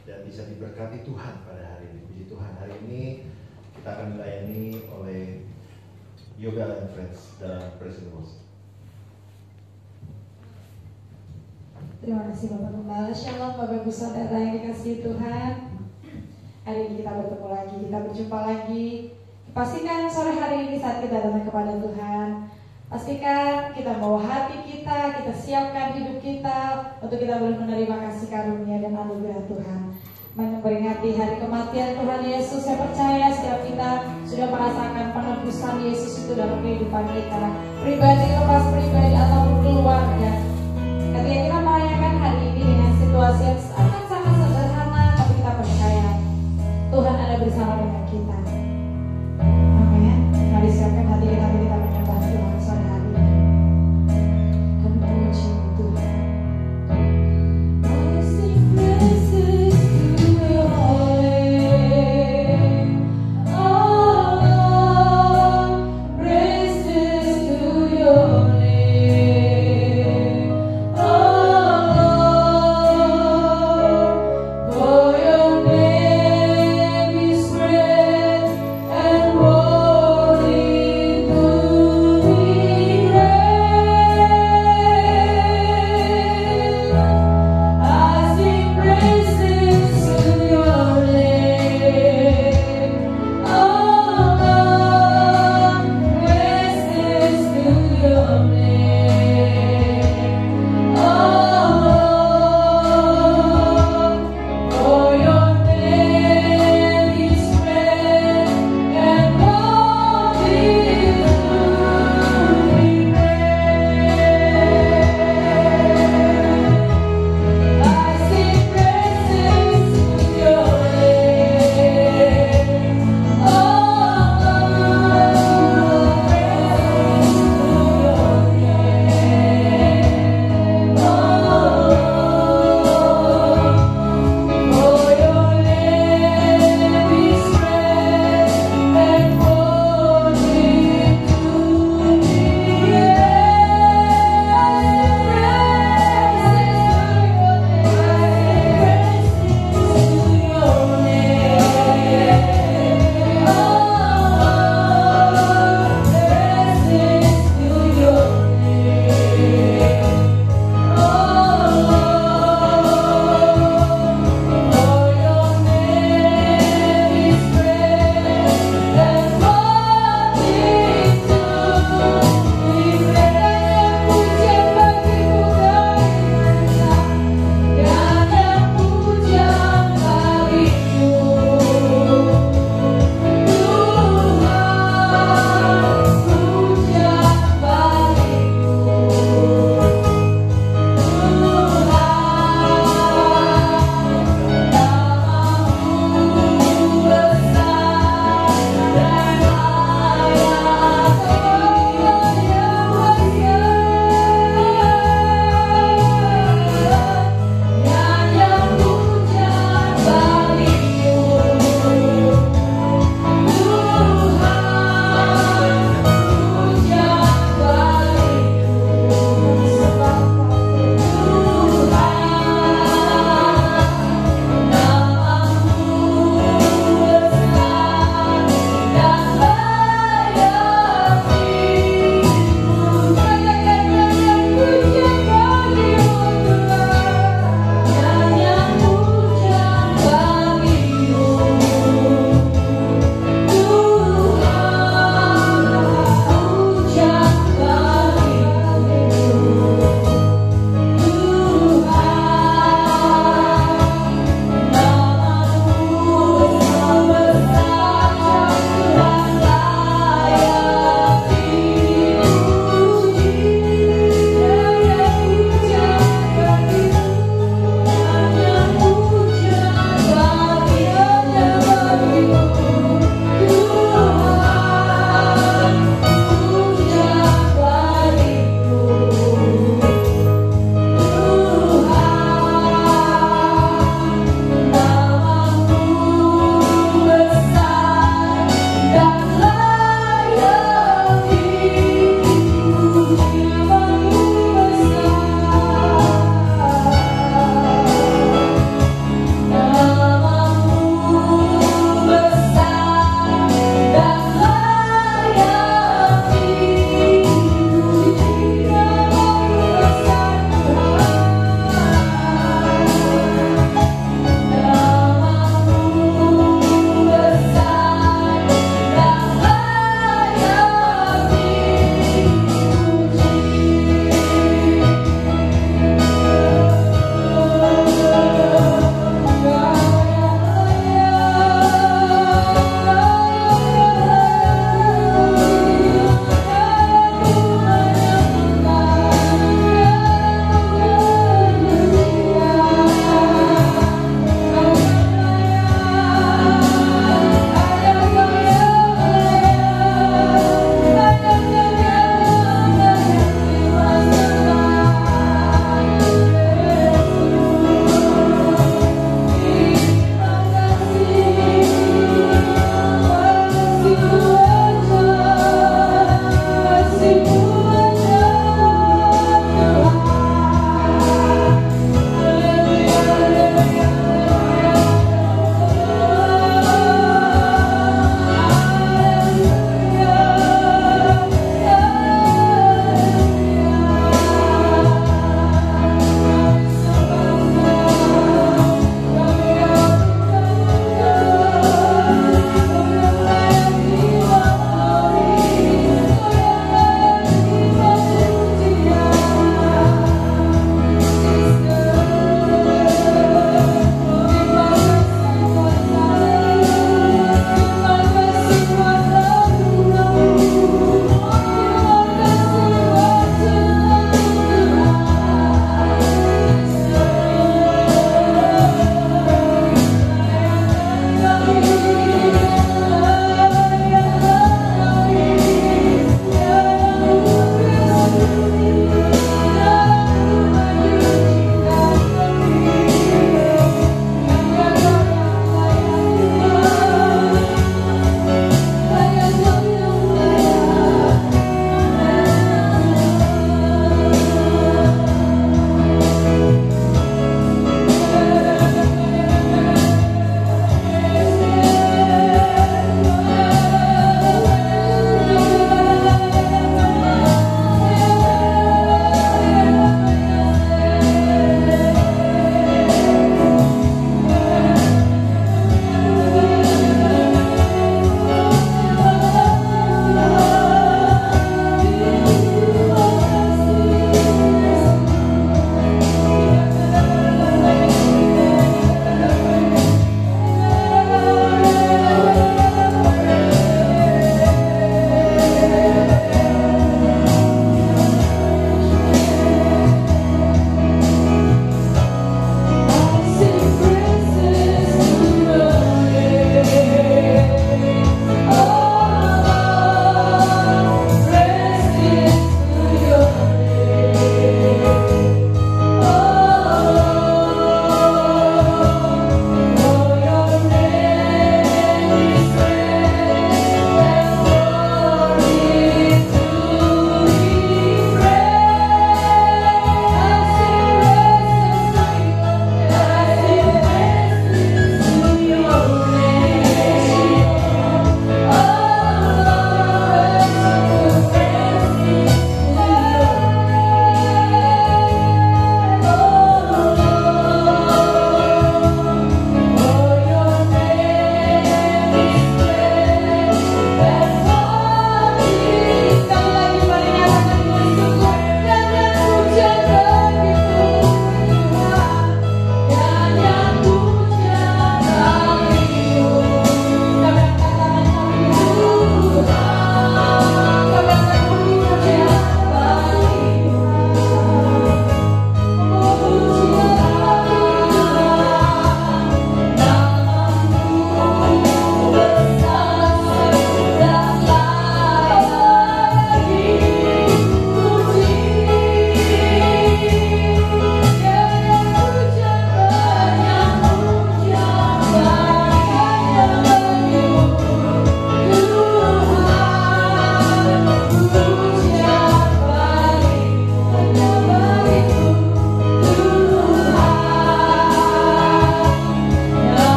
dan bisa diberkati Tuhan pada hari ini. Puji Tuhan, hari ini kita akan dilayani oleh Yoga and Friends dalam Praise and Worship. Terima kasih Bapak Gembala. Shalom Bapak Ibu Saudara yang dikasihi Tuhan. Hari ini kita bertemu lagi, kita berjumpa lagi. Pastikan sore hari ini saat kita datang kepada Tuhan, pastikan kita bawa hati kita siapkan hidup kita untuk kita boleh menerima kasih karunia dan anugerah Tuhan. Memperingati hari kematian Tuhan Yesus, saya percaya setiap kita sudah merasakan penebusan Yesus itu dalam kehidupan kita, pribadi lepas pribadi ataupun keluarga. Ketika kita merayakan hari ini dengan situasi yang sangat-sangat sederhana, tapi kita percaya Tuhan ada bersama dengan kita. Amin. Mari siapkan hati kita menyembah Tuhan sore hari ini. Kami memuji Tuhan. I sing praises to your name. Oh Lord, praises to your name. Oh Lord, for your name is great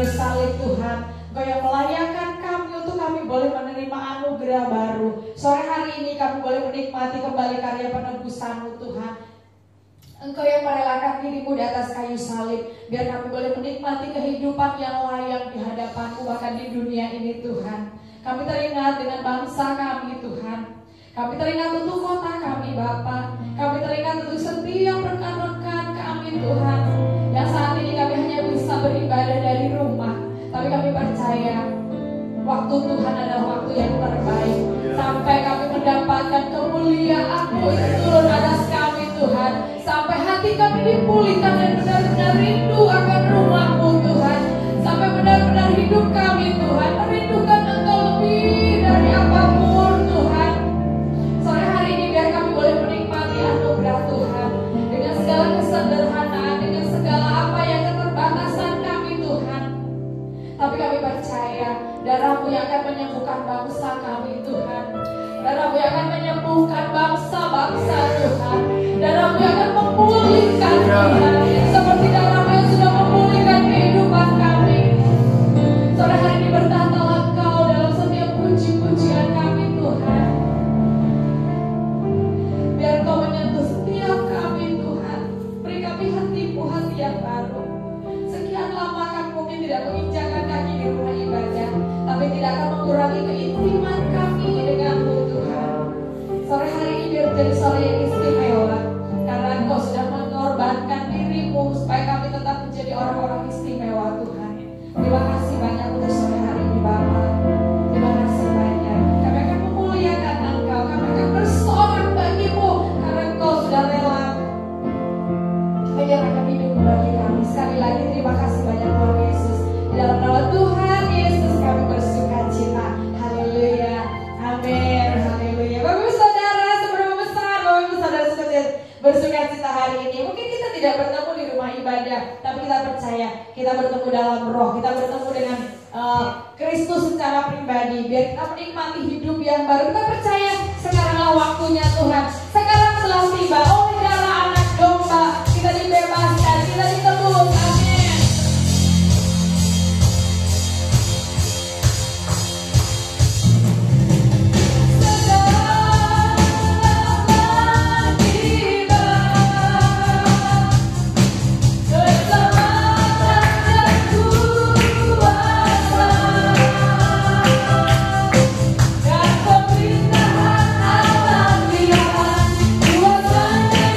kayu salib Tuhan. Engkau yang melayakkan kami untuk kami boleh menerima anugerah baru. Sore hari ini kami boleh menikmati kembali karya penebusan-Mu Tuhan. Engkau yang merelakan diri-Mu di atas kayu salib, biar kami boleh menikmati kehidupan yang layak di hadapan-Mu bahkan di dunia ini Tuhan. Kami teringat dengan bangsa kami Tuhan. Kami teringat untuk kota kami Bapa. Kami teringat untuk setiap rekan-rekan kami Tuhan, yang saat ini kami hanya bisa beribadah dari rumah. Tapi kami percaya waktu Tuhan adalah waktu yang terbaik, sampai kami mendapatkan kemuliaan-Mu itu turun atas kami Tuhan, sampai hati kami dipulihkan dan benar-benar rindu akan rumah-Mu Tuhan, sampai benar-benar hidup kami Tuhan merindukan Engkau lebih dari apapun Tuhan. Sore hari ini biar kami boleh menikmati anugerah Tuhan dengan segala kesederhanaan, dengan segala apa yang keterbatasan kami Tuhan. Tapi kami percaya darah-Mu yang akan menyembuhkan bangsa kami Tuhan. Darah-Mu yang akan menyembuhkan bangsa-bangsa Tuhan. Darah-Mu yang akan memulihkan Tuhan, seperti darah-Mu yang sudah memulihkan kehidupan kami. Sore hari ini bertatalah Engkau dalam setiap puji-pujian kami Tuhan. Biar Engkau menyentuh setiap kami Tuhan. Beri kami hati-Mu, hati yang baru. Sekian lama kami mungkin tidak menginjakkan kaki di rumah ibadah, tapi tidak akan mengurangi keintiman kami dengan-Mu Tuhan. Sore hari ini biar menjadi sore yang istimewa, karena Engkau sudah mengorbankan diri-Mu supaya kami tetap menjadi orang-orang istimewa Tuhan. Terima kasih banyak untuk sore hari ini Bapa. Terima kasih banyak. Kami akan memuliakan Engkau, kami akan bersorak bagi-Mu, karena Engkau sudah rela menyerahkan hidup bagi kami. Sekali lagi terima kasih banyak Tuhan Yesus. Di dalam nama Tuhan Yesus kami bersuka cita. Haleluya. Amin. Haleluya. Bapak Ibu Saudara, seberapa besar Bapak Ibu Saudara bersuka cita hari ini. Mungkin kita tidak bertemu di rumah ibadah, tapi kita percaya kita bertemu dalam roh. Kita bertemu dengan Kristus secara pribadi. Biar kita menikmati hidup yang baru. Kita percaya sekaranglah waktunya Tuhan. Sekarang telah tiba. Oleh darah anak domba kita dibebaskan, kita ditebus. Amin. Dan pemerintahan alam lihat, kuasa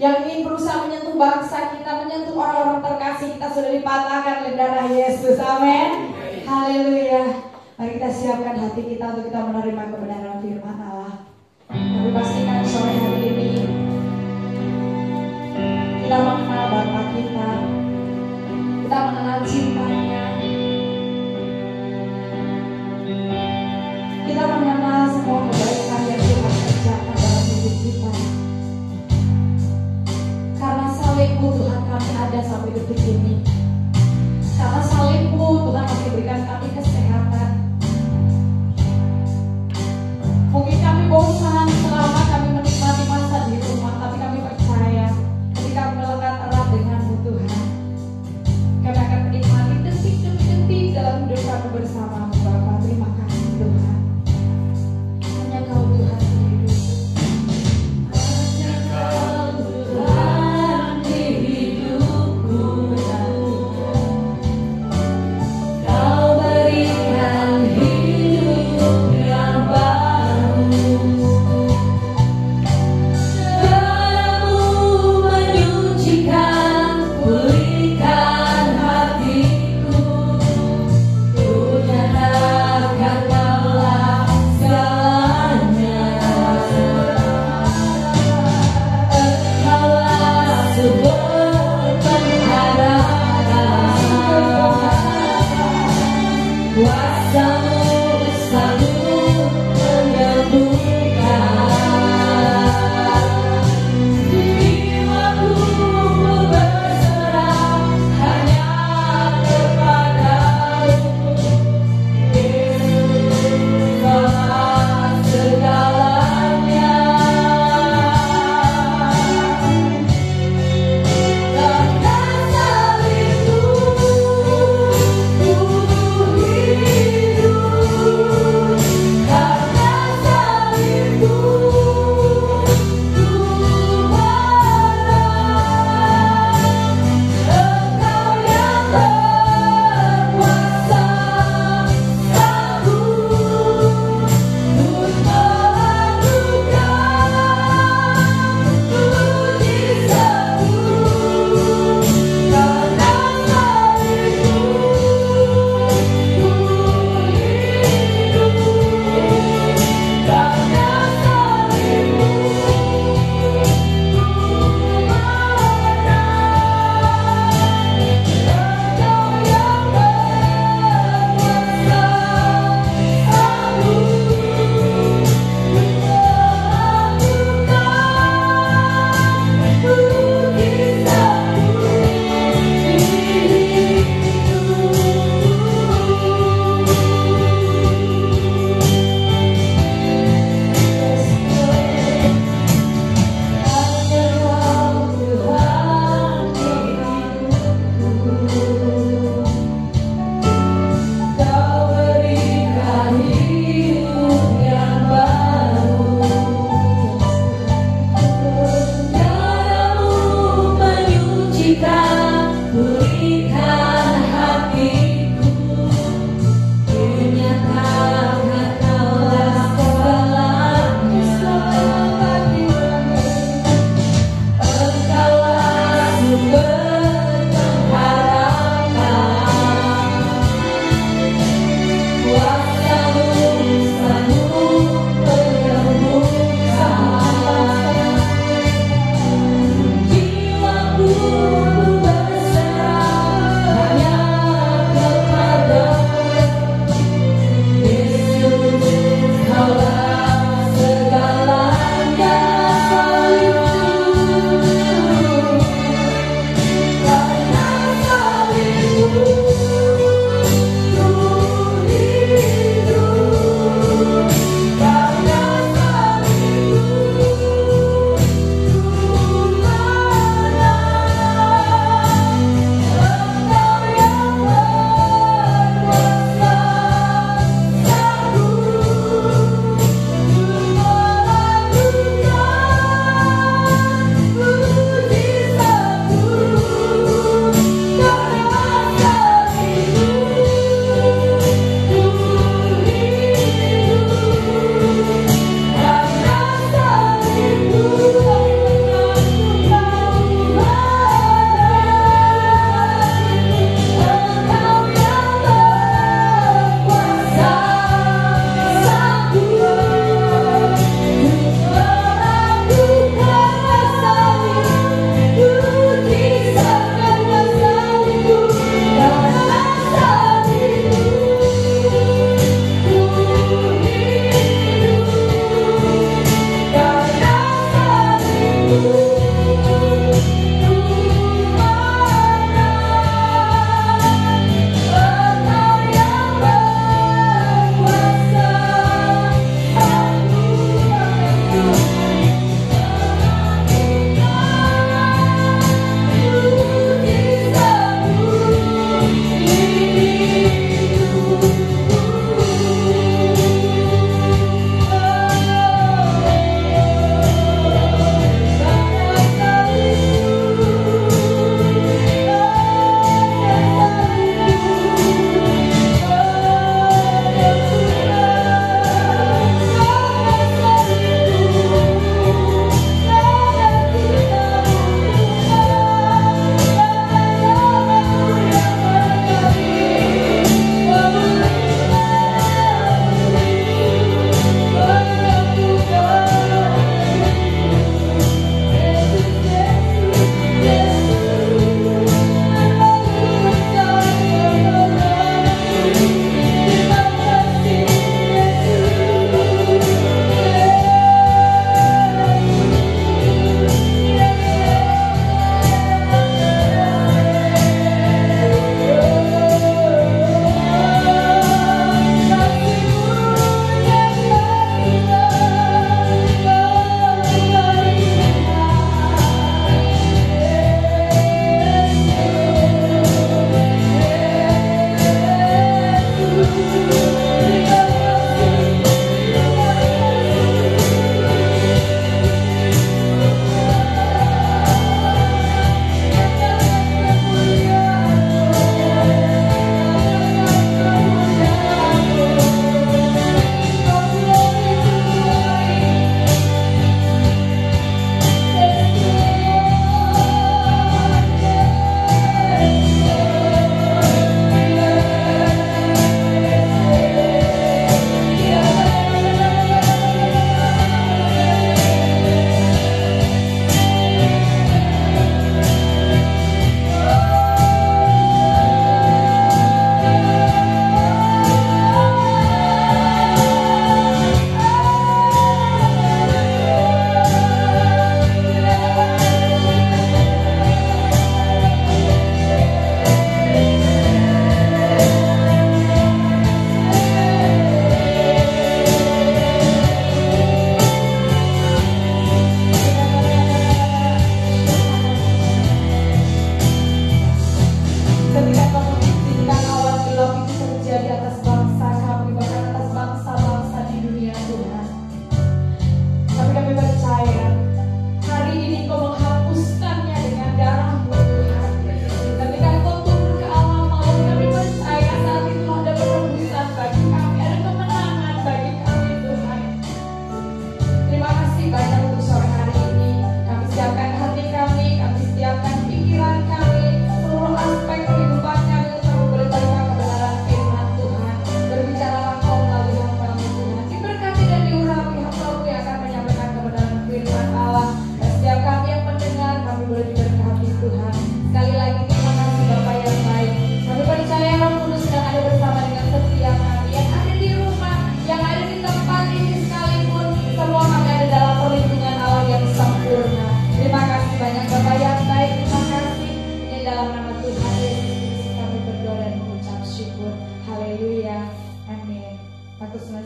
yang ingin berusaha menyentuh bangsa kita, menyentuh orang-orang terkasih kita sudah dipatahkan oleh darah Yesus. Amin. Haleluya. Mari kita siapkan hati kita untuk kita menerima kebenaran firman Allah. Tapi pastikan sore hari ini kita mengenal Bapa kita, kita mengenal cintanya, kita mengenal semua kebaikan yang Tuhan kerjakan dalam hidup kita. Karena salibmu Tuhan kami ada sampai detik ini. Karena salibmu Tuhan masih berikan kami kesehatan. Mungkin kami bosan selama kami menikmati masa di rumah, tapi kami percaya ketika melekat erat denganmu Tuhan, kami akan menikmati detik demi detik dalam hidup kami bersamamu Bapa. Terima kasih Tuhan. Hanya Kau Tuhan di hidupku. Hanya Kau Tuhan di hidupku. Kau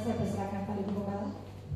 saya persilakan Pak Ibu Gembala.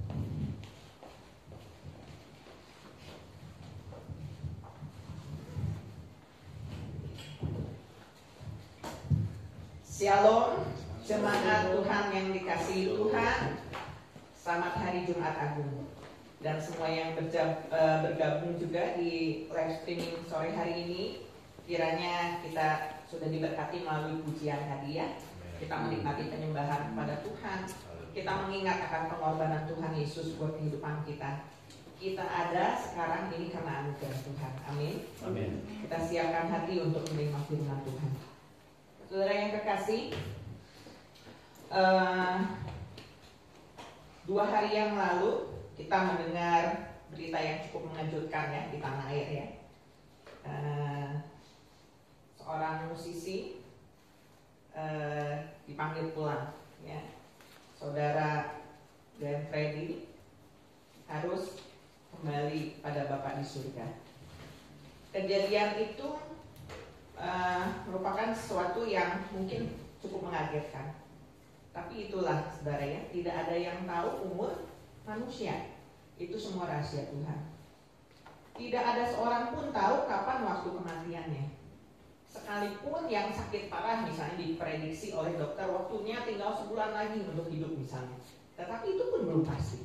Shalom, jemaat Tuhan yang dikasihi Tuhan. Selamat hari Jumat Agung. Dan semua yang bergabung juga di live streaming sore hari ini, kiranya kita sudah diberkati melalui pujian tadi ya. Kita menikmati penyembahan kepada Tuhan. Kita mengingat akan pengorbanan Tuhan Yesus buat kehidupan kita. Kita ada sekarang ini karena anugerah Tuhan. Amin. Amin. Kita siapkan hati untuk menerima firman Tuhan. Saudara yang kekasih, 2 hari yang lalu kita mendengar berita yang cukup mengejutkan ya di tanah air ya. Seorang musisi dipanggil pulang ya. Saudara Glenn Fredly harus kembali pada Bapa di surga. Kejadian itu merupakan sesuatu yang mungkin cukup mengagetkan. Tapi itulah saudara ya, tidak ada yang tahu umur manusia. Itu semua rahasia Tuhan. Tidak ada seorang pun tahu kapan waktu kematiannya. Sekalipun yang sakit parah misalnya diprediksi oleh dokter waktunya tinggal sebulan lagi untuk hidup misalnya. Tetapi itu pun belum pasti.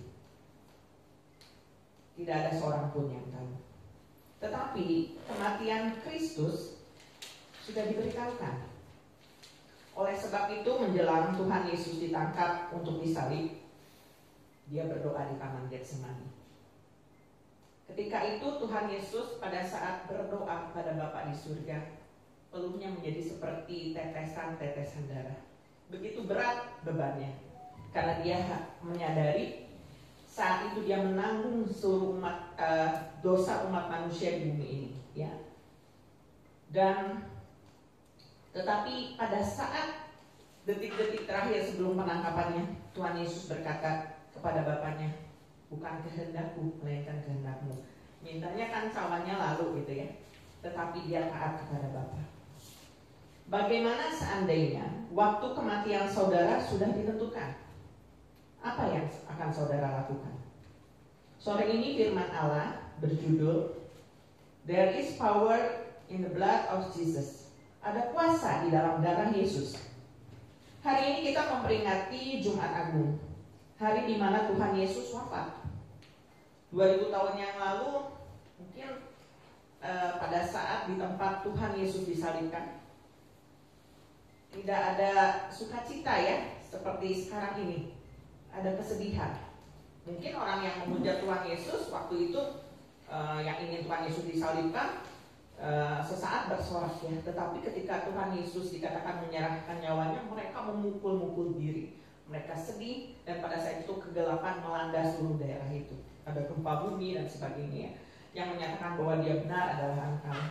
Tidak ada seorang pun yang tahu. Tetapi kematian Kristus sudah diberitahukan. Oleh sebab itu menjelang Tuhan Yesus ditangkap untuk disalib, dia berdoa di taman Getsemani. Ketika itu Tuhan Yesus pada saat berdoa pada Bapa di surga, peluhnya menjadi seperti tetesan-tetesan darah. Begitu berat bebannya, karena dia menyadari saat itu dia menanggung seluruh dosa umat manusia di bumi ini, ya. Dan tetapi pada saat detik-detik terakhir sebelum penangkapannya, Tuhan Yesus berkata kepada Bapaknya, bukan kehendakku, melainkan kehendakmu. Mintanya kan cawannya lalu gitu ya, tetapi dia taat kepada Bapa. Bagaimana seandainya waktu kematian saudara sudah ditentukan? Apa yang akan saudara lakukan? Sore ini firman Allah berjudul There is power in the blood of Jesus. Ada kuasa di dalam darah Yesus. Hari ini kita memperingati Jumat Agung, hari di mana Tuhan Yesus wafat. 2000 tahun yang lalu, mungkin pada saat di tempat Tuhan Yesus disalibkan, tidak ada sukacita ya, seperti sekarang ini. Ada kesedihan. Mungkin orang yang memuja Tuhan Yesus waktu itu yang ingin Tuhan Yesus disalibkan sesaat bersorak ya, tetapi ketika Tuhan Yesus dikatakan menyerahkan nyawanya, mereka memukul-mukul diri, mereka sedih, dan pada saat itu kegelapan melanda seluruh daerah itu. Ada gempa bumi dan sebagainya yang menyatakan bahwa dia benar adalah anak Allah.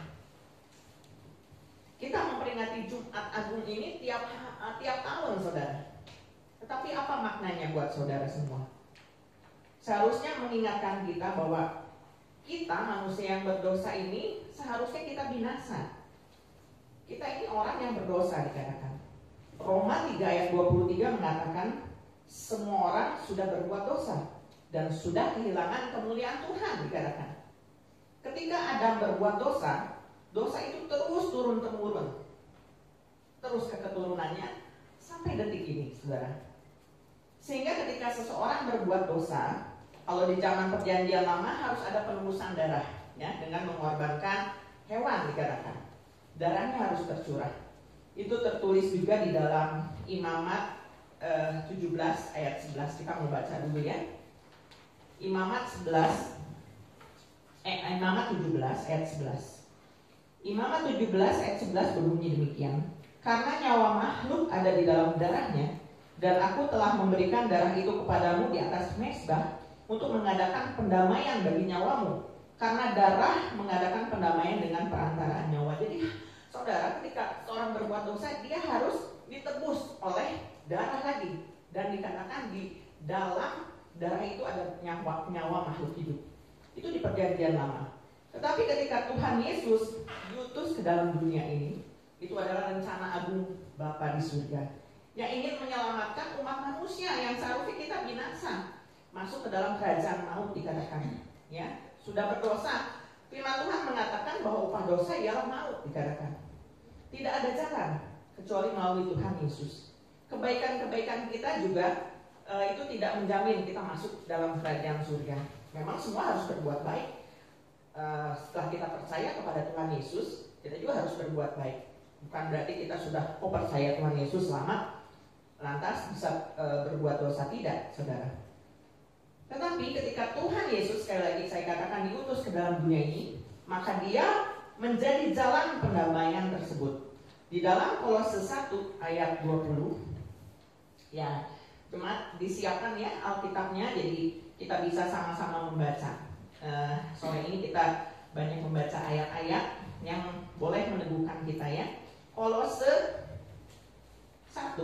Kita memperingati Jumat Agung ini tiap tahun saudara. Tetapi apa maknanya buat saudara semua? Seharusnya mengingatkan kita bahwa kita manusia yang berdosa ini seharusnya kita binasa. Kita ini orang yang berdosa dikatakan. Roma 3 ayat 23 mengatakan semua orang sudah berbuat dosa dan sudah kehilangan kemuliaan Tuhan dikatakan. Ketika Adam berbuat dosa, dosa itu terus turun-temurun, terus ke keturunannya sampai detik ini, saudara. Sehingga ketika seseorang berbuat dosa, kalau di zaman perjanjian lama harus ada penebusan darah, ya, dengan mengorbankan hewan dikatakan. Darahnya harus tercurah. Itu tertulis juga di dalam Imamat 17 ayat 11. Kita mau baca dulu ya. Imamat 17 ayat 11. Imamat 17 ayat 11 berbunyi demikian. Karena nyawa makhluk ada di dalam darahnya, dan aku telah memberikan darah itu kepadamu di atas mezbah untuk mengadakan pendamaian bagi nyawamu. Karena darah mengadakan pendamaian dengan perantaraan nyawa. Jadi saudara, ketika seorang berbuat dosa, dia harus ditebus oleh darah lagi. Dan dikatakan di dalam darah itu ada nyawa makhluk hidup. Itu di perjanjian lama. Tetapi ketika Tuhan Yesus diutus ke dalam dunia ini, itu adalah rencana agung Bapa di surga. yang ingin menyelamatkan umat manusia yang seharusnya kita binasa, masuk ke dalam kerajaan maut dikatakan. Ya, sudah berdosa. Firman Tuhan mengatakan bahwa upah dosa ialah maut dikatakan. Tidak ada jalan kecuali melalui Tuhan Yesus. Kebaikan-kebaikan kita juga itu tidak menjamin kita masuk dalam kerajaan surga. Memang semua harus berbuat baik. Setelah kita percaya kepada Tuhan Yesus, kita juga harus berbuat baik. Bukan berarti kita sudah percaya Tuhan Yesus selamat, lantas bisa berbuat dosa, tidak, saudara. Tetapi ketika Tuhan Yesus, sekali lagi saya katakan, diutus ke dalam dunia ini, maka dia menjadi jalan pendamaian tersebut. Di dalam Kolose 1 ayat 20, ya, cuma disiapkan ya Alkitabnya, jadi kita bisa sama-sama membaca. Sore ini kita banyak membaca ayat-ayat yang boleh meneguhkan kita ya. Kolose 1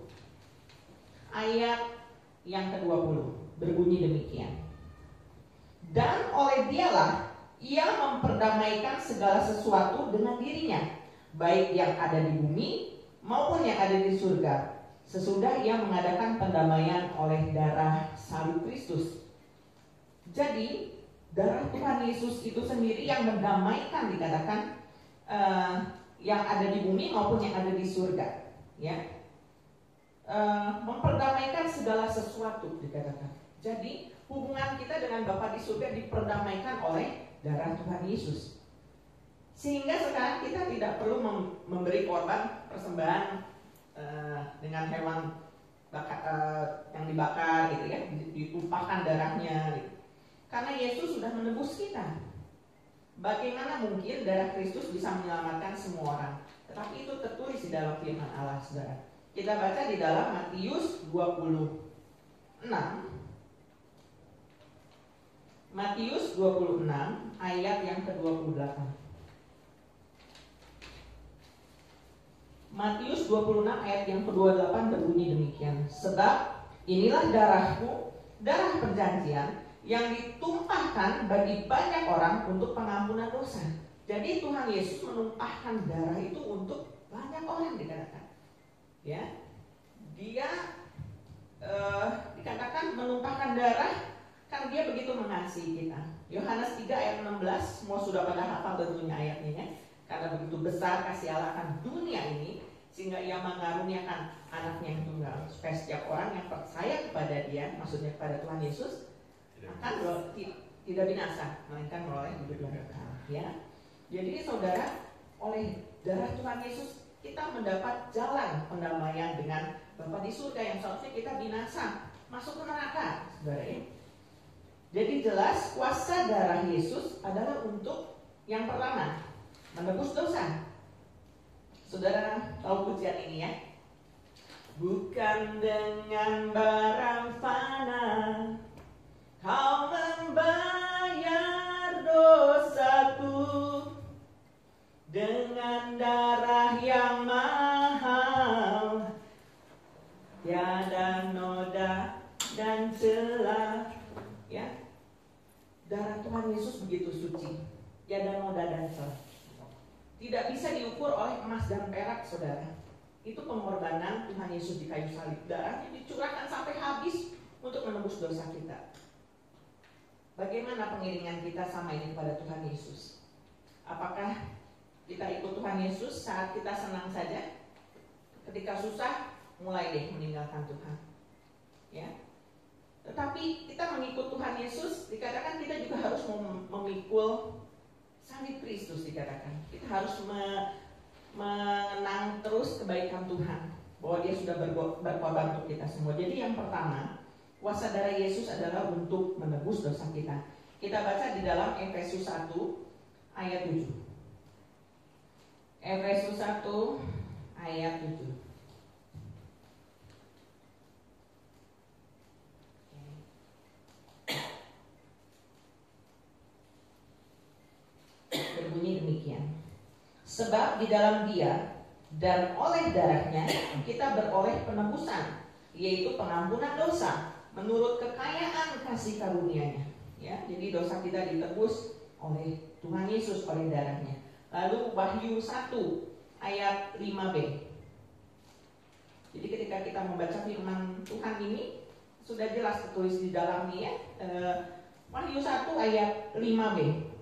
ayat yang ke-20 berbunyi demikian. Dan oleh dialah ia memperdamaikan segala sesuatu dengan dirinya, baik yang ada di bumi maupun yang ada di surga, sesudah ia mengadakan pendamaian oleh darah salib Kristus. Jadi darah Tuhan Yesus itu sendiri yang mendamaikan dikatakan yang ada di bumi maupun yang ada di surga, ya. Memperdamaikan segala sesuatu dikatakan. Jadi hubungan kita dengan Bapa di surga diperdamaikan oleh darah Tuhan Yesus. Sehingga sekarang kita tidak perlu memberi korban persembahan dengan hewan yang dibakar gitu ya, ditumpahkan darahnya gitu. Karena Yesus sudah menebus kita. Bagaimana mungkin darah Kristus bisa menyelamatkan semua orang? Tetapi itu tertulis di dalam firman Allah, saudara. Kita baca di dalam Matius 26. Matius 26 ayat yang ke-28. Matius 26 ayat yang ke-28 berbunyi demikian. Sebab inilah darahku, darah perjanjian yang ditumpahkan bagi banyak orang untuk pengampunan dosa. Jadi Tuhan Yesus menumpahkan darah itu untuk banyak orang dikatakan. Ya, dia dikatakan menumpahkan darah karena dia begitu mengasihi kita. Yohanes 3 ayat 16, semua sudah pada hafal tentunya ayatnya ya. Karena begitu besar kasih Allah akan dunia ini, sehingga ia mengaruniakan anaknya yang tunggal, supaya setiap orang yang percaya kepada dia, maksudnya kepada Tuhan Yesus, akan tidak binasa, melainkan meroleh hidup yang kekal. Ya, jadi saudara, oleh darah Tuhan Yesus kita mendapat jalan pendamaian dengan Bapa di surga yang seharusnya kita binasa, masuk ke neraka, saudara ya. Jadi jelas kuasa darah Yesus adalah untuk yang pertama menebus dosa. Saudara tahu pujian ini ya? Bukan dengan barang fana kau membayar dosaku, dengan darah yang mahal, tiada noda dan celah. Ya, darah Tuhan Yesus begitu suci, tiada noda dan celah. Tidak bisa diukur oleh emas dan perak, saudara. Itu pengorbanan Tuhan Yesus di kayu salib. Darahnya dicurahkan sampai habis untuk menebus dosa kita. Bagaimana pengiringan kita sama ini kepada Tuhan Yesus? Apakah kita ikut Tuhan Yesus saat kita senang saja? Ketika susah, mulai deh meninggalkan Tuhan. Ya. Tetapi kita mengikut Tuhan Yesus, dikatakan kita juga harus memikul salib Kristus dikatakan. Kita harus mengenang terus kebaikan Tuhan, bahwa dia sudah berkorban untuk kita semua. Jadi yang pertama, kuasa darah Yesus adalah untuk menebus dosa kita. Kita baca di dalam Efesus 1 ayat 7. Efesus 1 ayat 7. Berbunyi demikian. Sebab di dalam dia dan oleh darahnya kita beroleh penebusan, yaitu pengampunan dosa menurut kekayaan kasih karunia-Nya. Ya, jadi dosa kita ditebus oleh Tuhan Yesus oleh darahnya. Lalu Wahyu 1 ayat 5b. Jadi ketika kita membaca firman Tuhan ini sudah jelas tertulis di dalamnya ya. Wahyu 1 ayat 5b.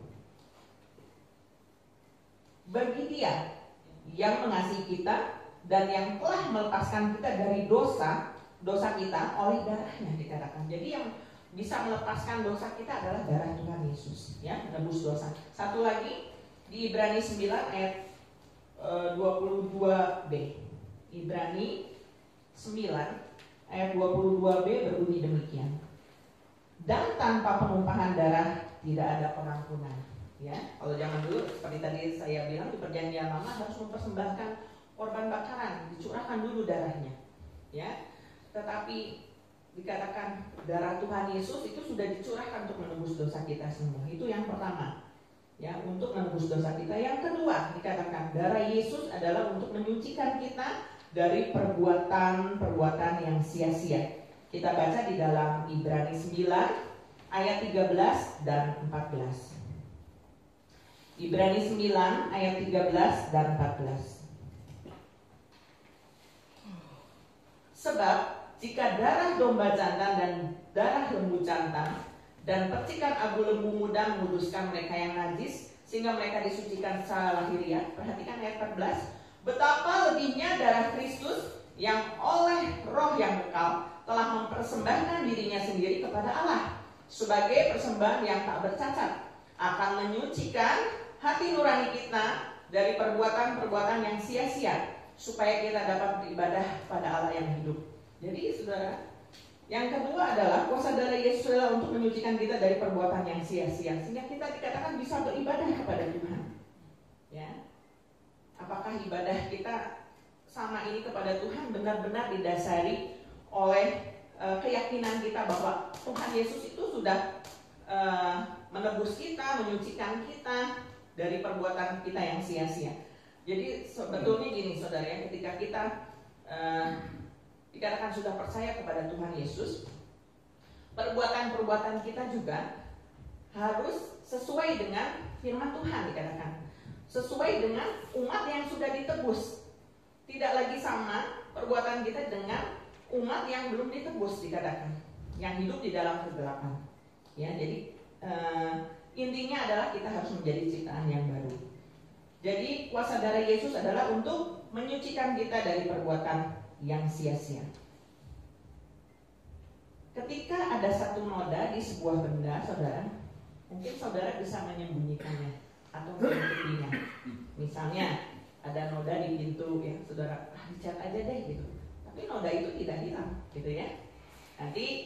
Bagi Dia yang mengasihi kita dan yang telah melepaskan kita dari dosa kita oleh darahnya dikatakan. Jadi yang bisa melepaskan dosa kita adalah darah Tuhan Yesus, ya, menebus dosa. Satu lagi di Ibrani 9 ayat 22b. Ibrani 9 ayat 22b berbunyi demikian. Dan tanpa penumpahan darah tidak ada pengampunan. Ya, kalau zaman dulu seperti tadi saya bilang di perjanjian lama harus mempersembahkan korban bakaran, dicurahkan dulu darahnya. Ya, tetapi dikatakan darah Tuhan Yesus itu sudah dicurahkan untuk menebus dosa kita semua. Itu yang pertama. Ya, untuk menebus dosa kita. Yang kedua, dikatakan darah Yesus adalah untuk menyucikan kita dari perbuatan-perbuatan yang sia-sia. Kita baca di dalam Ibrani 9 ayat 13 dan 14. Ibrani 9 ayat 13 dan 14. Sebab jika darah domba jantan dan darah lembu jantan dan percikan abu lembu muda menguduskan mereka yang najis sehingga mereka disucikan secara lahiriah. Perhatikan ayat 14. Betapa lebihnya darah Kristus yang oleh Roh yang kekal telah mempersembahkan dirinya sendiri kepada Allah sebagai persembahan yang tak bercacat, akan menyucikan hati nurani kita dari perbuatan-perbuatan yang sia-sia, supaya kita dapat beribadah pada Allah yang hidup. Jadi saudara, yang kedua adalah kuasa darah Yesus adalah untuk menyucikan kita dari perbuatan yang sia-sia, sehingga kita dikatakan bisa beribadah kepada Tuhan. Ya, apakah ibadah kita sama ini kepada Tuhan benar-benar didasari oleh keyakinan kita bahwa Tuhan Yesus itu sudah menebus kita, menyucikan kita dari perbuatan kita yang sia-sia. Jadi sebetulnya gini saudara ya, ketika kita dikatakan sudah percaya kepada Tuhan Yesus, perbuatan-perbuatan kita juga harus sesuai dengan firman Tuhan dikatakan. Sesuai dengan umat yang sudah ditebus. Tidak lagi sama perbuatan kita dengan umat yang belum ditebus dikatakan, yang hidup di dalam kegelapan. Ya, jadi intinya adalah kita harus menjadi ciptaan yang baru. Jadi kuasa darah Yesus adalah untuk menyucikan kita dari perbuatan yang sia-sia. Ketika ada satu noda di sebuah benda, saudara, mungkin saudara bisa menyembunyikannya atau menutupinya. Misalnya ada noda di pintu, ya saudara, dicat aja deh gitu. Tapi noda itu tidak hilang, gitu ya. Nanti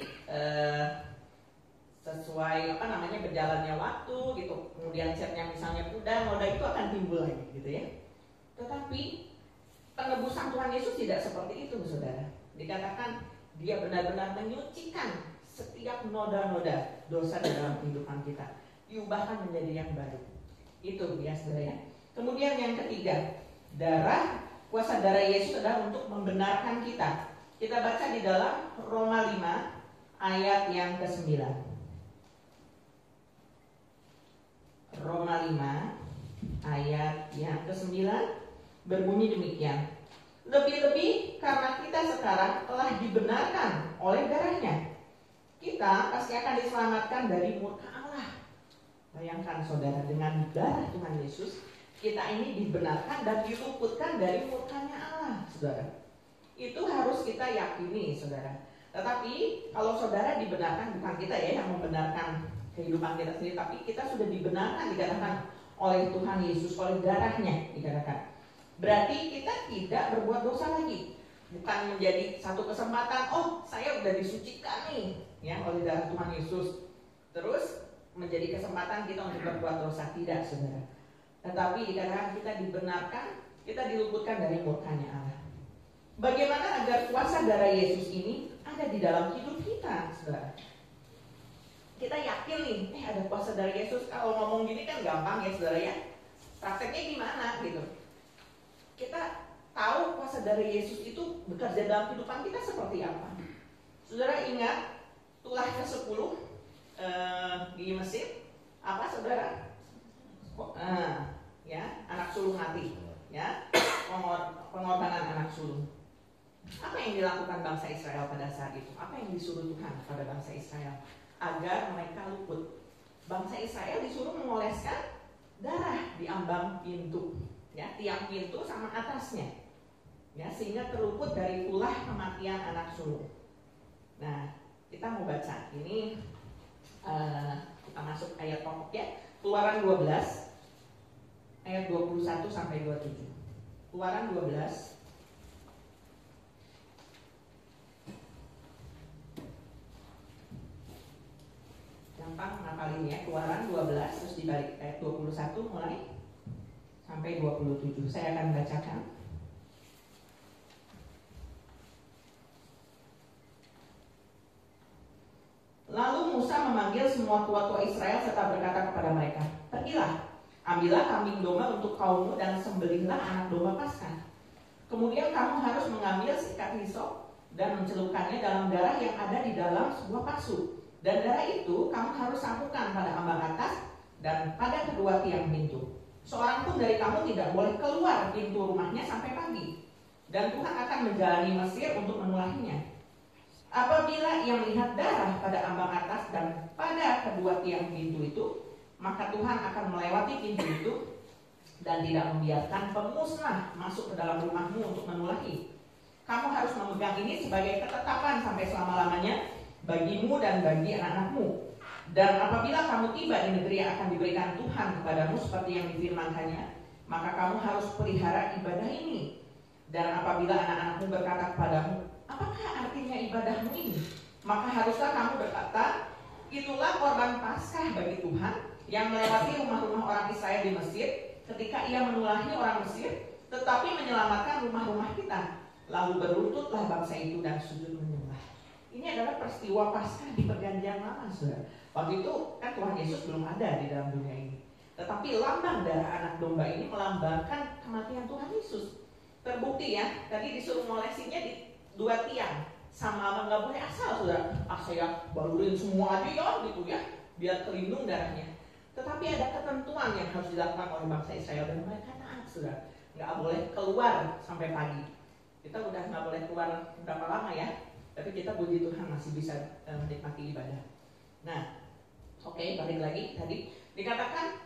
sesuai berjalannya waktu gitu, kemudian catnya misalnya pudar, noda itu akan timbul lagi gitu ya. Tetapi penebusan Tuhan Yesus tidak seperti itu saudara. Dikatakan Dia benar-benar menyucikan setiap noda-noda dosa dalam kehidupan kita, diubahkan menjadi yang baru. Itu ya saudara ya. Kemudian yang ketiga, kuasa darah Yesus adalah untuk membenarkan kita. Kita baca di dalam Roma 5 ayat yang ke-9. Roma 5 ayat yang ke-9 berbunyi demikian. Lebih-lebih karena kita sekarang telah dibenarkan oleh darahnya, kita pasti akan diselamatkan dari murka Allah. Bayangkan saudara, dengan darah Tuhan Yesus kita ini dibenarkan dan diluputkan dari murkanya Allah, saudara. Itu harus kita yakini, saudara. Tetapi kalau saudara dibenarkan, bukan kita ya yang membenarkan kehidupan kita sendiri, tapi kita sudah dibenarkan dikatakan oleh Tuhan Yesus, oleh darahnya dikatakan. Berarti kita tidak berbuat dosa lagi. Bukan menjadi satu kesempatan, oh saya udah disucikan nih ya oleh darah Tuhan Yesus, terus menjadi kesempatan kita untuk berbuat dosa. Tidak saudara. Tetapi dikatakan kita dibenarkan, kita diluputkan dari murkanya Allah. Bagaimana agar kuasa darah Yesus ini ada di dalam hidup kita, saudara? Kita yakin nih, ada kuasa darah Yesus. Kalau ngomong gini kan gampang ya, saudara ya. Prakteknya gimana gitu? Kita tahu kuasa darah Yesus itu bekerja dalam kehidupan kita seperti apa. Saudara ingat tulah ke-10 di Mesir, apa saudara? Ya, anak sulung mati, ya, pengorbanan anak sulung. Apa yang dilakukan bangsa Israel pada saat itu? Apa yang disuruh Tuhan pada bangsa Israel? Agar mereka luput. Bangsa Israel disuruh mengoleskan darah di ambang pintu, ya, tiang pintu sama atasnya, ya, sehingga terluput dari ulah kematian anak sulung. Nah, kita mau baca ini, kita masuk ayat pokok ya, Keluaran 12 ayat 21 sampai 27. Keluaran 12 gampang ngapalin ya, Keluaran 12 terus dibalik ayat 21 mulai sampai 27. Saya akan bacakan. Lalu Musa memanggil semua tua-tua Israel serta berkata kepada mereka, "Pergilah, ambillah kambing domba untuk kaummu dan sembelihlah anak domba Paskah. Kemudian kamu harus mengambil sikat hisop dan mencelupkannya dalam darah yang ada di dalam sebuah pasu. Dan darah itu kamu harus sapukan pada ambang atas dan pada kedua tiang pintu. Seorang pun dari kamu tidak boleh keluar pintu rumahnya sampai pagi. Dan Tuhan akan menjalani Mesir untuk menulahinya. Apabila ia melihat darah pada ambang atas dan pada kedua tiang pintu itu, maka Tuhan akan melewati pintu itu dan tidak membiarkan pemusnah masuk ke dalam rumahmu untuk menulahi. Kamu harus memegang ini sebagai ketetapan sampai selama-lamanya bagimu dan bagi anak-anakmu. Dan apabila kamu tiba di negeri yang akan diberikan Tuhan kepadamu seperti yang difirmankannya, maka kamu harus pelihara ibadah ini. Dan apabila anak-anakmu berkata kepadamu, apakah artinya ibadahmu ini? Maka haruslah kamu berkata, itulah korban Paskah bagi Tuhan yang melewati rumah-rumah orang Israel di Mesir ketika ia menulahi orang Mesir, tetapi menyelamatkan rumah-rumah kita. Lalu berlututlah bangsa itu dan sujud menyembah. Ini adalah peristiwa Paskah di Perjanjian Lama, saudara. Waktu itu kan Tuhan Yesus belum ada di dalam dunia ini. Tetapi lambang darah anak domba ini melambangkan kematian Tuhan Yesus. Terbukti ya, tadi disuruh ngolesinya di 2 tiang. Sama nggak boleh asal, saudara. Saya balurin semua aja ya, gitu ya, biar terlindung darahnya. Tetapi ada ketentuan yang harus dilakukan oleh bangsa Israel dan mereka taat, saudara. Nggak boleh keluar sampai pagi. Kita udah nggak boleh keluar berapa lama ya, tapi kita puji Tuhan masih bisa menikmati ibadah. Nah, oke, balik lagi tadi dikatakan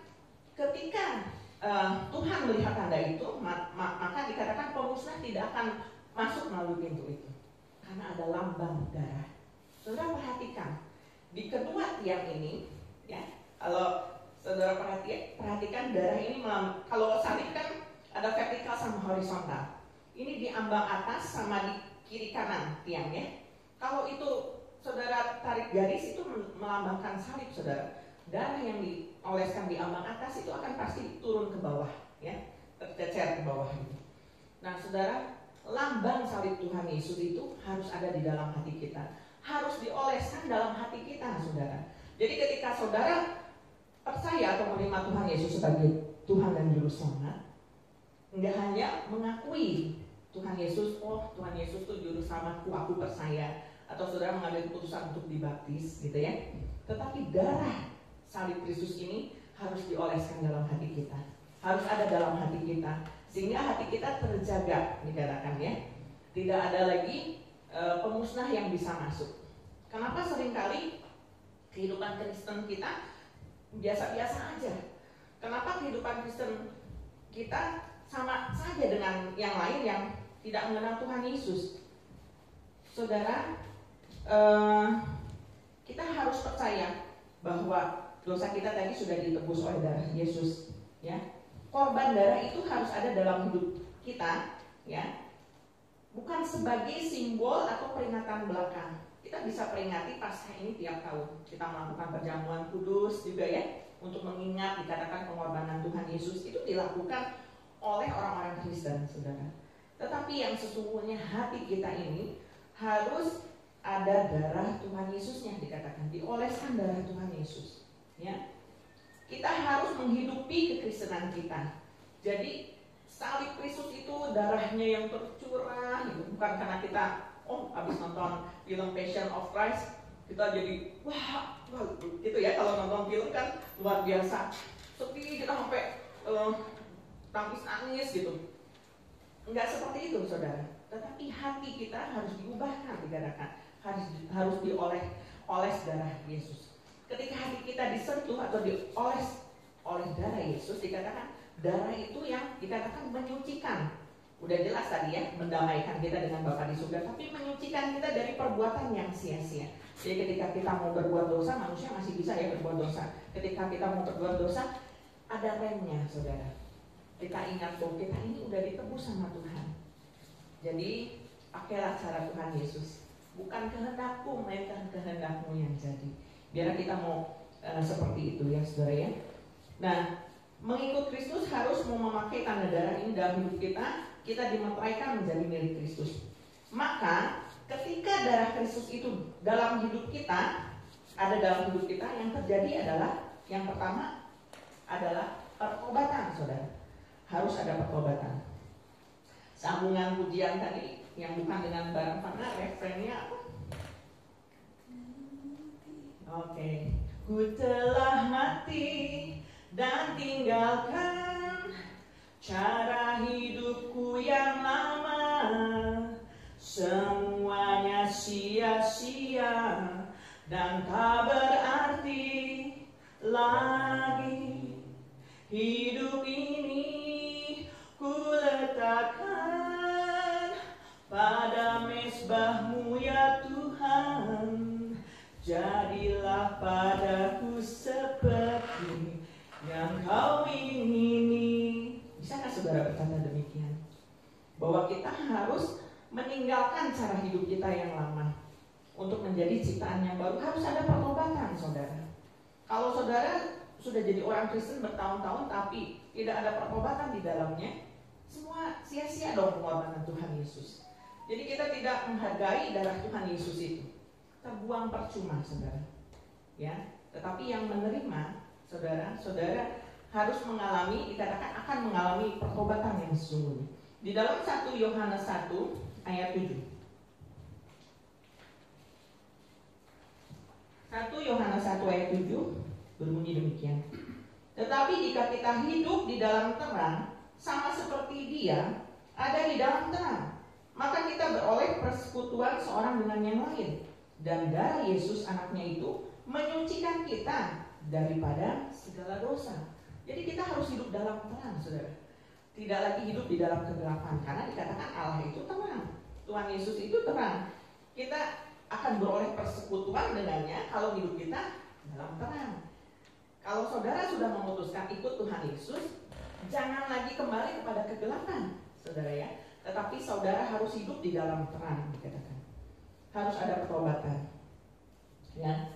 ketika Tuhan melihat tanda itu, maka dikatakan pemusnah tidak akan masuk melalui pintu itu karena ada lambang darah. Saudara perhatikan di kedua tiang ini, ya, kalau saudara perhatikan darah ini kalau salib kan ada vertikal sama horizontal. Ini di ambang atas sama di kiri kanan tiangnya. Kalau itu saudara tarik garis itu melambangkan salib, saudara. Darah yang dioleskan di ambang atas itu akan pasti turun ke bawah, ya, tercecer ke bawah. Nah, saudara, lambang salib Tuhan Yesus itu harus ada di dalam hati kita, harus dioleskan dalam hati kita, saudara. Jadi ketika saudara percaya atau menerima Tuhan Yesus sebagai Tuhan dan Juru Selamat, enggak hanya mengakui Tuhan Yesus, oh Tuhan Yesus itu Juru Selamatku, aku percaya, atau saudara mengambil keputusan untuk dibaptis, gitu ya. Tetapi darah salib Kristus ini harus dioleskan dalam hati kita, harus ada dalam hati kita, sehingga hati kita terjaga, dikatakan ya. Tidak ada lagi pemusnah yang bisa masuk. Kenapa seringkali kehidupan Kristen kita biasa-biasa aja? Kenapa kehidupan Kristen kita sama saja dengan yang lain yang tidak mengenal Tuhan Yesus? Saudara, kita harus percaya bahwa dosa kita tadi sudah ditebus oleh darah Yesus, ya. Korban darah itu harus ada dalam hidup kita, ya. Bukan sebagai simbol atau peringatan belakang. Kita bisa peringati Paskah ini tiap tahun. Kita melakukan perjamuan kudus juga ya, untuk mengingat dikatakan pengorbanan Tuhan Yesus itu dilakukan oleh orang-orang Kristen, saudara. Tetapi yang sesungguhnya hati kita ini harus ada darah Tuhan Yesusnya, dikatakan dioleskan darah Tuhan Yesus, ya. Kita harus menghidupi kekristenan kita. Jadi salib Kristus itu darahnya yang tercurah, gitu. Bukan karena kita habis nonton film Passion of Christ kita jadi wah gitu ya. Kalau nonton film kan luar biasa, sedih kita sampai nangis gitu. Enggak seperti itu, saudara. tetapi hati kita harus diubahkan, dikatakan harus dioles darah Yesus. Ketika hati kita disentuh atau dioles oleh darah Yesus, dikatakan darah itu yang dikatakan menyucikan. Udah jelas tadi ya, mendamaikan kita dengan Bapa di surga, tapi menyucikan kita dari perbuatan yang sia-sia. Jadi ketika kita mau berbuat dosa, manusia masih bisa ya berbuat dosa. Ketika kita mau berbuat dosa, ada remnya, saudara. Kita ingat bahwa kita ini udah ditebus sama Tuhan. Jadi pakailah cara Tuhan Yesus. Bukan kehendakku, melainkan kehendakmu yang jadi. Biar kita mau seperti itu ya, saudara ya. Nah, mengikut Kristus harus mau memakai tanda darah ini dalam hidup kita dimeteraikan menjadi milik Kristus. Maka ketika darah Kristus itu dalam hidup kita, ada dalam hidup kita, yang terjadi adalah yang pertama adalah pertobatan, saudara. Harus ada pertobatan. Sambungan pujian tadi yang bukan dengan barang fana, refrennya apa? Oke. Ku telah mati dan tinggalkan cara hidupku yang lama, semuanya sia-sia dan tak berarti lagi. Hidup ini ku letakkan pada mezbahmu ya Tuhan. Jadilah padaku seperti yang kau ingini. Bisakah saudara berkata demikian? Bahwa kita harus meninggalkan cara hidup kita yang lama untuk menjadi ciptaan yang baru. Harus ada pertobatan, saudara. Kalau saudara sudah jadi orang Kristen bertahun-tahun tapi tidak ada pertobatan di dalamnya, semua sia-sia dong pengorbanan Tuhan Yesus. Jadi kita tidak menghargai darah Tuhan Yesus itu. Terbuang percuma, saudara. Ya, tetapi yang menerima, saudara harus mengalami, dikatakan akan mengalami pertobatan yang sesungguhnya. Di dalam 1 Yohanes 1 ayat 7. 1 Yohanes 1 ayat 7 berbunyi demikian. Tetapi jika kita hidup di dalam terang, sama seperti Dia ada di dalam terang, maka kita beroleh persekutuan seorang dengan yang lain. Dan darah Yesus anaknya itu menyucikan kita daripada segala dosa. Jadi kita harus hidup dalam terang, saudara. Tidak lagi hidup di dalam kegelapan, karena dikatakan Allah itu terang, Tuhan Yesus itu terang. Kita akan beroleh persekutuan dengannya kalau hidup kita dalam terang. Kalau saudara sudah memutuskan ikut Tuhan Yesus, jangan lagi kembali kepada kegelapan, saudara ya. Tetapi saudara harus hidup di dalam terang, dikatakan. Harus ada pertobatan. Ya.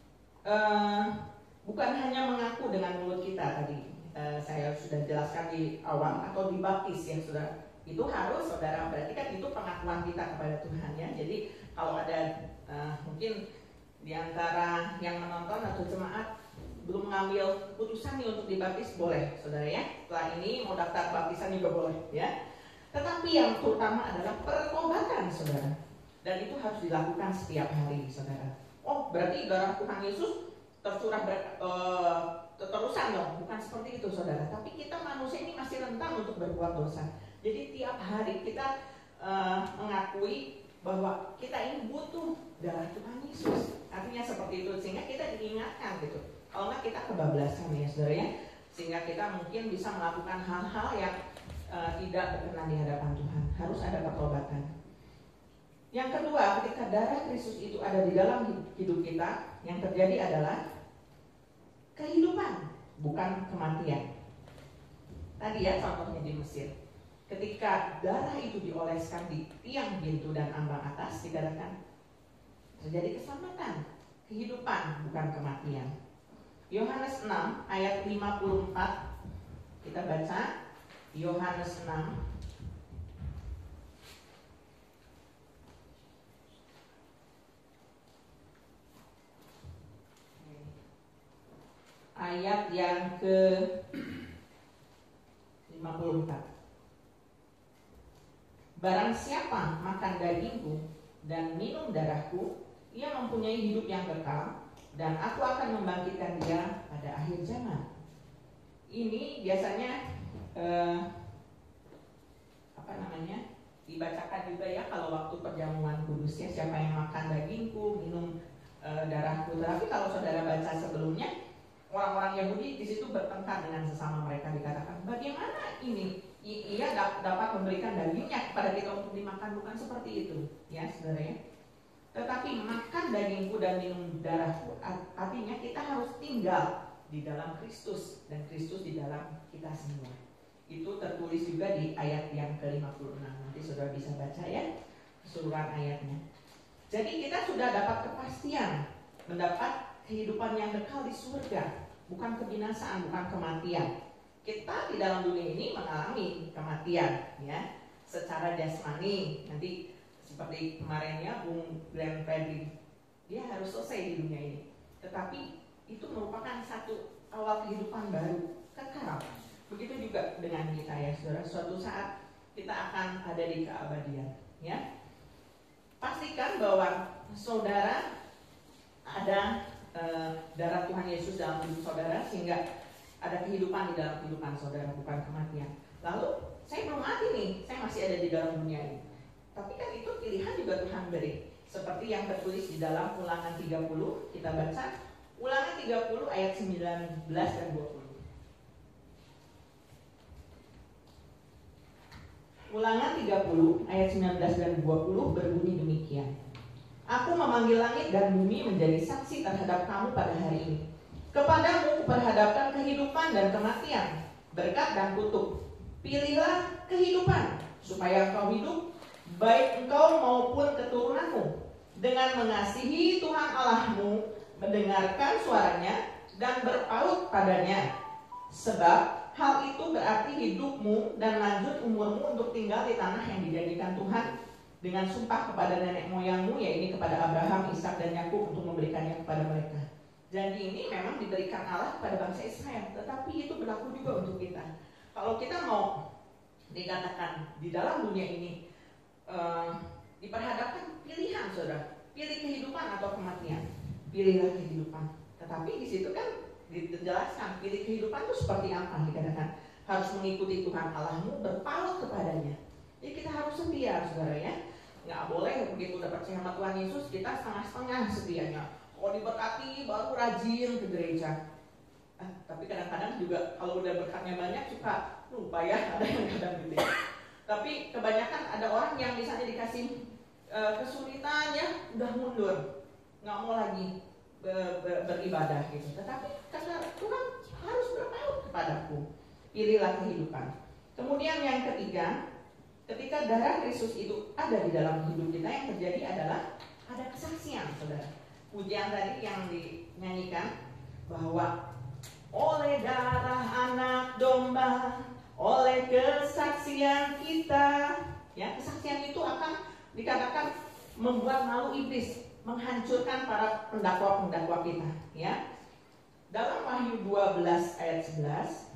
Bukan hanya mengaku dengan mulut kita tadi. Saya sudah jelaskan di awal, atau dibaptis ya saudara. Itu harus saudara, berarti kan itu pengakuan kita kepada Tuhan ya. Jadi kalau ada mungkin di antara yang menonton atau jemaat belum mengambil putusan nih untuk dibaptis, boleh saudara ya. Setelah ini mau daftar baptisan juga boleh ya. Tetapi yang terutama adalah pertobatan, saudara. Dan itu harus dilakukan setiap hari, saudara. Oh, berarti darah Tuhan Yesus tercurah terusan dong? Bukan seperti itu, saudara. Tapi kita manusia ini masih rentan untuk berbuat dosa. Jadi tiap hari kita mengakui bahwa kita ini butuh darah Tuhan Yesus. Artinya seperti itu, sehingga kita diingatkan gitu. Kalau enggak kita kebablasan ya, saudara ya. Sehingga kita mungkin bisa melakukan hal-hal yang tidak berkenan di hadapan Tuhan. Harus ada pertobatan. Yang kedua, ketika darah Kristus itu ada di dalam hidup kita, yang terjadi adalah kehidupan, bukan kematian. Tadi ya contohnya di Mesir. Ketika darah itu dioleskan di tiang pintu dan ambang atas, dikatakan terjadi keselamatan, kehidupan, bukan kematian. Yohanes 6 ayat 54, kita baca Yohanes 6 ayat yang ke 54. Barang siapa makan dagingku dan minum darahku, ia mempunyai hidup yang kekal, dan aku akan membangkitkan dia pada akhir zaman. Ini biasanya dibacakan juga ya kalau waktu perjamuan kudusnya, siapa yang makan dagingku, minum darahku. Tetapi kalau saudara baca sebelumnya, orang-orang Yahudi di situ bertengkar dengan sesama mereka, dikatakan bagaimana ini ia dapat memberikan dagingnya kepada kita untuk dimakan, bukan seperti itu ya saudara ya. Tetapi makan dagingku dan minum darahku artinya kita harus tinggal di dalam Kristus dan Kristus di dalam kita semua. Itu tertulis juga di ayat yang ke-56. Nanti saudara bisa baca ya keseluruhan ayatnya. Jadi kita sudah dapat kepastian mendapat kehidupan yang kekal di surga, bukan kebinasaan, bukan kematian. Kita di dalam dunia ini mengalami kematian ya, secara jasmani. Nanti seperti kemarin ya Bung Glenn Fredly, dia harus selesai di dunia ini. Tetapi itu merupakan satu awal kehidupan baru kekal. Begitu juga dengan kita ya saudara, suatu saat kita akan ada di keabadian ya. Pastikan bahwa saudara ada darah Tuhan Yesus dalam hidup saudara, sehingga ada kehidupan di dalam kehidupan saudara, bukan kematian. Lalu saya belum mati nih, saya masih ada di dalam dunia ini. Tapi kan itu pilihan juga Tuhan beri. Seperti yang tertulis di dalam Ulangan 30, kita baca Ulangan 30 ayat 19 dan 20. Ulangan 30 ayat 19 dan 20 berbunyi demikian. Aku memanggil langit dan bumi menjadi saksi terhadap kamu pada hari ini. Kepadamu kuperhadapkan kehidupan dan kematian, berkat dan kutuk. Pilihlah kehidupan, supaya engkau hidup, baik engkau maupun keturunanmu, dengan mengasihi Tuhan Allahmu, mendengarkan suaranya, dan berpaut padanya. Sebab hal itu berarti hidupmu dan lanjut umurmu untuk tinggal di tanah yang dijanjikan Tuhan dengan sumpah kepada nenek moyangmu, yaitu kepada Abraham, Ishak, dan Yakub, untuk memberikannya kepada mereka. Janji ini memang diberikan Allah kepada bangsa Israel, tetapi itu berlaku juga untuk kita. Kalau kita mau dikatakan di dalam dunia ini diperhadapkan pilihan saudara, pilih kehidupan atau kematian, pilihlah kehidupan. Tetapi di situ kan dijelaskan pilih kehidupan itu seperti apa, dikatakan harus mengikuti Tuhan Allahmu, berpaut kepadanya. Jadi kita harus setia saudara ya. Nggak boleh begitu udah percaya sama Tuhan Yesus kita setengah-setengah setianya. Oh diberkati baru rajin ke gereja. Tapi kadang-kadang juga kalau udah berkatnya banyak suka lupa ya, ada yang kadang gitu ya. Tapi kebanyakan ada orang yang misalnya dikasih kesulitan ya udah mundur, nggak mau lagi beribadah gitu. Tetapi kata Tuhan harus berpaut kepadaku, pilihlah kehidupan. Kemudian yang ketiga, ketika darah Kristus itu ada di dalam hidup kita, yang terjadi adalah ada kesaksian saudara. Pujian tadi yang dinyanyikan bahwa oleh darah anak domba, oleh kesaksian kita, ya kesaksian itu akan dikatakan membuat malu iblis, menghancurkan para pendakwa-pendakwa kita, ya. Dalam Wahyu 12 ayat 11,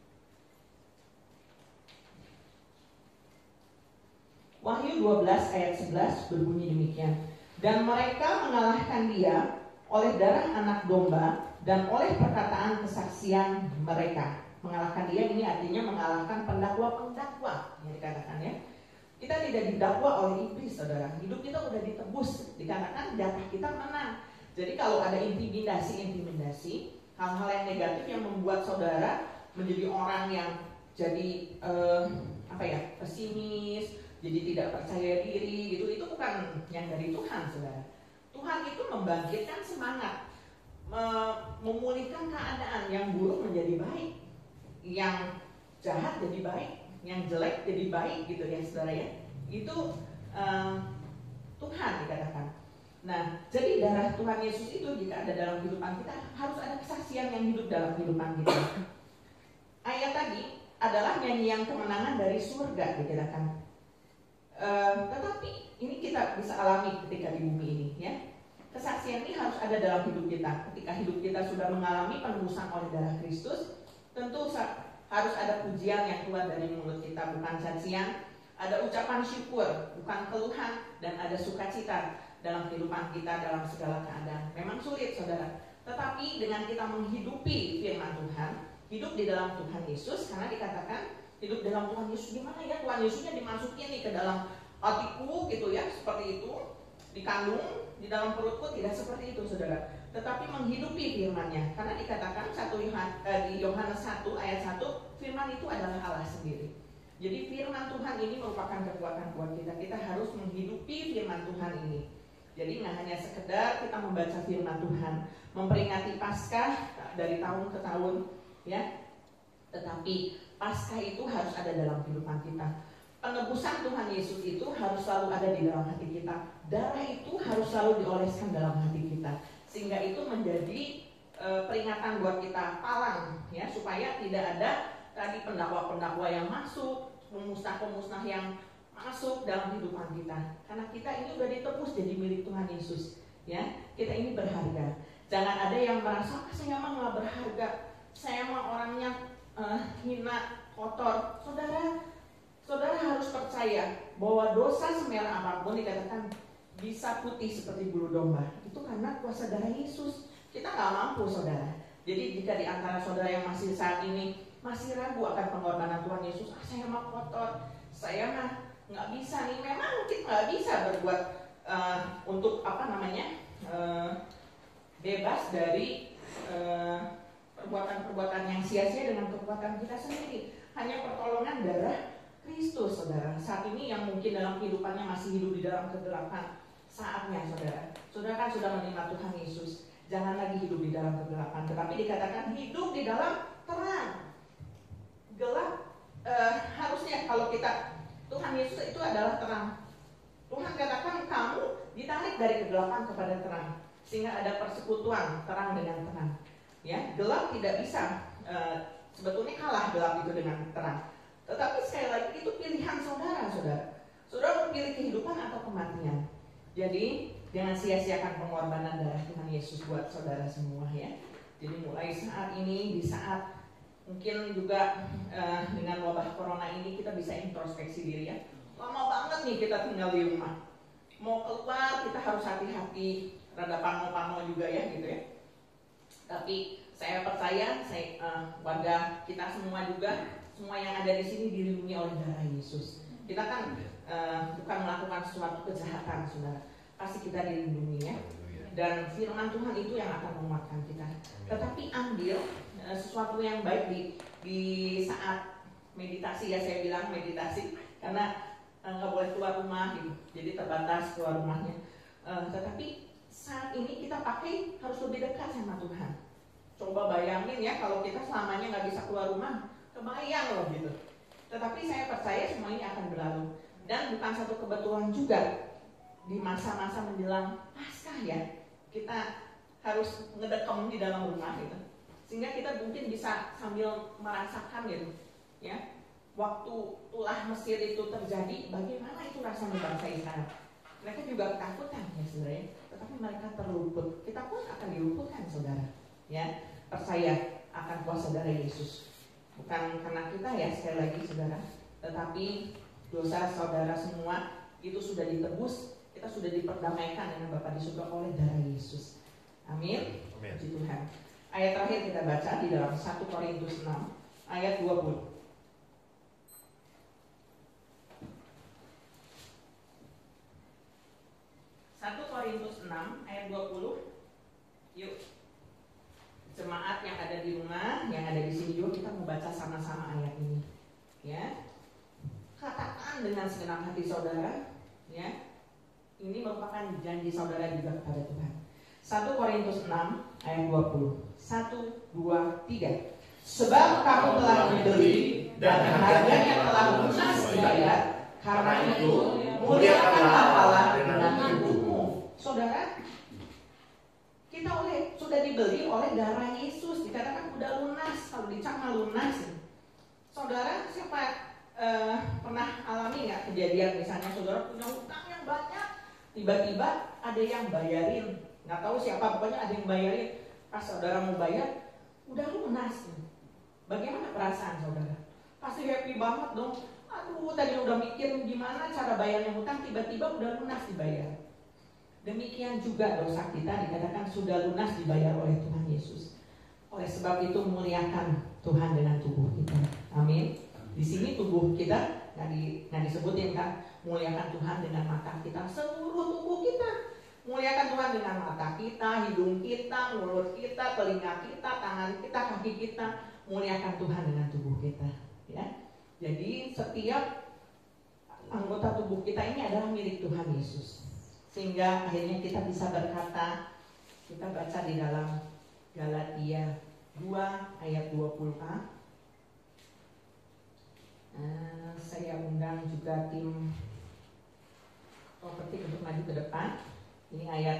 Wahyu 12 ayat 11 berbunyi demikian. Dan mereka mengalahkan dia oleh darah anak domba dan oleh perkataan kesaksian mereka. Mengalahkan dia ini artinya mengalahkan pendakwa-pendakwa yang dikatakan ya. Kita tidak didakwa oleh iblis saudara. Hidup kita sudah ditebus, dikatakan jatah kita menang. Jadi kalau ada intimidasi, hal-hal yang negatif yang membuat saudara menjadi orang yang jadi pesimis, jadi tidak percaya diri gitu, itu bukan yang dari Tuhan saudara. Tuhan itu membangkitkan semangat, memulihkan keadaan yang buruk menjadi baik, yang jahat jadi baik, yang jelek jadi baik gitu ya saudara ya. Itu Tuhan dikatakan. Nah, jadi darah Tuhan Yesus itu jika ada dalam kehidupan kita, harus ada kesaksian yang hidup dalam kehidupan kita. Ayat tadi adalah nyanyian kemenangan dari surga dikatakan. Tetapi ini kita bisa alami ketika di bumi ini ya. Kesaksian ini harus ada dalam hidup kita. Ketika hidup kita sudah mengalami penebusan oleh darah Kristus, tentu harus ada pujian yang keluar dari mulut kita, bukan cacian. Ada ucapan syukur, bukan keluhan, dan ada sukacita dalam kehidupan kita dalam segala keadaan. Memang sulit saudara, tetapi dengan kita menghidupi firman Tuhan, hidup di dalam Tuhan Yesus, karena dikatakan hidup dalam Tuhan Yesus gimana ya? Tuhan Yesusnya dimasukin nih ke dalam hatiku gitu ya, seperti itu, dikandung di dalam perutku, tidak seperti itu saudara. Tetapi menghidupi firman-Nya, karena dikatakan di Yohanes 1 ayat 1, firman itu adalah Allah sendiri. Jadi firman Tuhan ini merupakan kekuatan buat kita. Kita harus menghidupi firman Tuhan ini. Jadi nggak hanya sekedar kita membaca firman Tuhan, memperingati Paskah dari tahun ke tahun, ya. Tetapi Paskah itu harus ada dalam kehidupan kita. Penebusan Tuhan Yesus itu harus selalu ada di dalam hati kita. Darah itu harus selalu dioleskan dalam hati kita, sehingga itu menjadi peringatan buat kita, palang, ya, supaya tidak ada tadi pendakwa-pendakwa yang masuk, pemusnah-pemusnah yang masuk dalam kehidupan kita. Karena kita ini sudah ditebus jadi milik Tuhan Yesus, ya. Kita ini berharga. Jangan ada yang merasa saya mah nggak berharga, saya mah orangnya hina, kotor. Saudara harus percaya bahwa dosa semerah apapun dikatakan bisa putih seperti bulu domba. Itu karena kuasa darah Yesus. Kita nggak mampu, saudara. Jadi jika di antara saudara yang masih saat ini masih ragu akan pengorbanan Tuhan Yesus, saya mah kotor, saya mah nggak bisa nih. Memang kita nggak bisa berbuat untuk bebas dari perbuatan-perbuatan yang sia-sia dengan kekuatan kita sendiri. Hanya pertolongan darah Kristus, saudara. Saat ini yang mungkin dalam kehidupannya masih hidup di dalam kegelapan, saatnya saudara. Saudara kan sudah menerima Tuhan Yesus. Jangan lagi hidup di dalam kegelapan, tetapi dikatakan hidup di dalam terang. Gelap harusnya kalau kita, Tuhan Yesus itu adalah terang. Tuhan katakan kamu ditarik dari kegelapan kepada terang, sehingga ada persekutuan terang dengan terang. Ya, gelap tidak bisa sebetulnya kalah gelap itu dengan terang. Tetapi sekali lagi itu pilihan saudara. Saudara memilih kehidupan atau kematian. Jadi jangan sia-siakan pengorbanan darah Tuhan Yesus buat saudara semua, ya. Jadi mulai saat ini, di saat mungkin juga dengan wabah corona ini kita bisa introspeksi diri, ya. Lama banget nih kita tinggal di rumah. Mau keluar kita harus hati-hati, rada pano-pano juga ya gitu ya. Tapi saya percaya, warga kita semua juga, semua yang ada di sini dilindungi oleh darah Yesus. Kita kan bukan melakukan suatu kejahatan, saudara. Pasti kita dilindungi, ya. Dan firman Tuhan itu yang akan menguatkan kita. Tetapi ambil sesuatu yang baik di saat meditasi, ya, saya bilang meditasi karena nggak boleh keluar rumah gitu, jadi terbatas keluar rumahnya. Tetapi saat ini kita pakai harus lebih dekat sama Tuhan. Coba bayangin ya kalau kita selamanya nggak bisa keluar rumah, kebayang loh gitu. Tetapi saya percaya semua ini akan berlalu. Dan bukan satu kebetulan juga di masa-masa menjelang Paskah, ya, kita harus ngedekem di dalam rumah gitu, sehingga kita mungkin bisa sambil merasakan gitu, ya, waktu ulah Mesir itu terjadi, bagaimana itu rasanya bangsa Israel. Mereka juga ketakutan, ya saudara, tetapi mereka terluput. Kita pun akan diluputkan, saudara, ya. Percaya akan kuasa darah Yesus. Bukan karena kita, ya, sekali lagi saudara, tetapi dosa saudara semua itu sudah ditebus. Kita sudah diperdamaikan dengan Bapa di surga oleh darah Yesus. Amin. Puji Tuhan. Ayat terakhir kita baca di dalam 1 Korintus 6 ayat 20. 1 Korintus 6 ayat 20. Yuk, jemaat yang ada di rumah, yang ada di sini juga, kita membaca sama-sama ayat ini, ya. Katakan dengan segenap hati saudara, ya. Ini merupakan janji saudara juga kepada Tuhan. 1 Korintus 6 ayat 20. 1, 2, 3. Sebab kamu telah dibeli dan harganya telah lunas dibayar, karena itu muliakanlah Allah dengan tubuhmu. Saudara, kita sudah dibeli oleh darah Yesus. Dikatakan udah lunas. Kalau dicap lunas. Saudara, siapa pernah alami nggak kejadian misalnya saudara punya hutang yang banyak, tiba-tiba ada yang bayarin, nggak tahu siapa, pokoknya ada yang bayarin. Pas saudara mau bayar, udah lunas. Bagaimana perasaan saudara? Pasti happy banget dong. Aduh, tadi udah mikir gimana cara bayarnya hutang, tiba-tiba udah lunas dibayar. Demikian juga dosa kita dikatakan sudah lunas dibayar oleh Tuhan Yesus. Oleh sebab itu muliakan Tuhan dengan tubuh kita. Amin. Di sini tubuh kita nggak disebutin kan, muliakan Tuhan dengan mata kita, seluruh tubuh kita. Muliakan Tuhan dengan mata kita, hidung kita, mulut kita, telinga kita, tangan kita, kaki kita. Muliakan Tuhan dengan tubuh kita, ya. Jadi setiap anggota tubuh kita ini adalah milik Tuhan Yesus. Sehingga akhirnya kita bisa berkata, kita baca di dalam Galatia 2 ayat 20a. Saya undang juga tim properti untuk maju ke depan. Ini ayat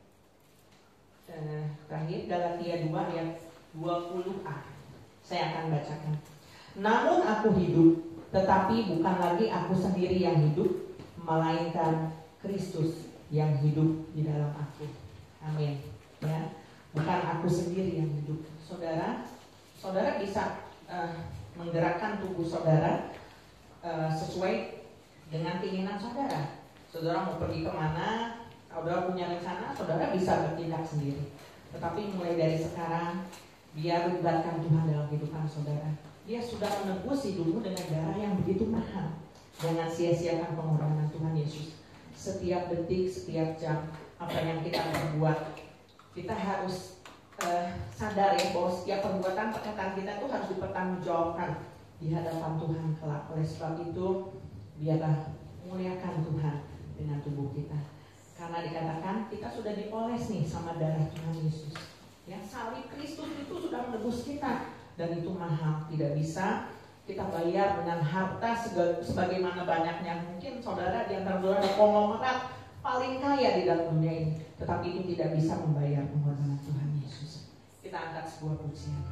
terakhir, Galatia 2 ayat 20a. Saya akan bacakan. Namun aku hidup, tetapi bukan lagi aku sendiri yang hidup, melainkan Kristus yang hidup di dalam aku. Amin. Ya, bukan aku sendiri yang hidup. Saudara bisa menggerakkan tubuh saudara sesuai dengan keinginan saudara. Saudara mau pergi kemana, saudara punya rencana, saudara bisa bertindak sendiri. Tetapi mulai dari sekarang, biar libatkan Tuhan dalam kehidupan saudara. Dia sudah menebus hidupmu dengan darah yang begitu mahal. Jangan sia-siakan pengorbanan Tuhan Yesus. Setiap detik, setiap jam, apa yang kita perbuat, kita harus sadar ya bahwa setiap perbuatan perkataan kita itu harus dipertanggungjawabkan di hadapan Tuhan kelak. Oleh sebab itu, biarlah muliakan Tuhan dengan tubuh kita. Karena dikatakan kita sudah dipoles nih sama darah Tuhan Yesus. Ya, salib Kristus itu sudah menebus kita, dan itu mahal, tidak bisa kita bayar dengan harta sebagaimana banyaknya. Mungkin saudara di antara saudara ada konglomerat paling kaya di dalam dunia ini, tetapi itu tidak bisa membayar pengorbanan Tuhan Yesus. Kita angkat sebuah pujian.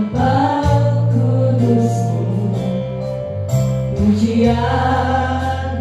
Pujian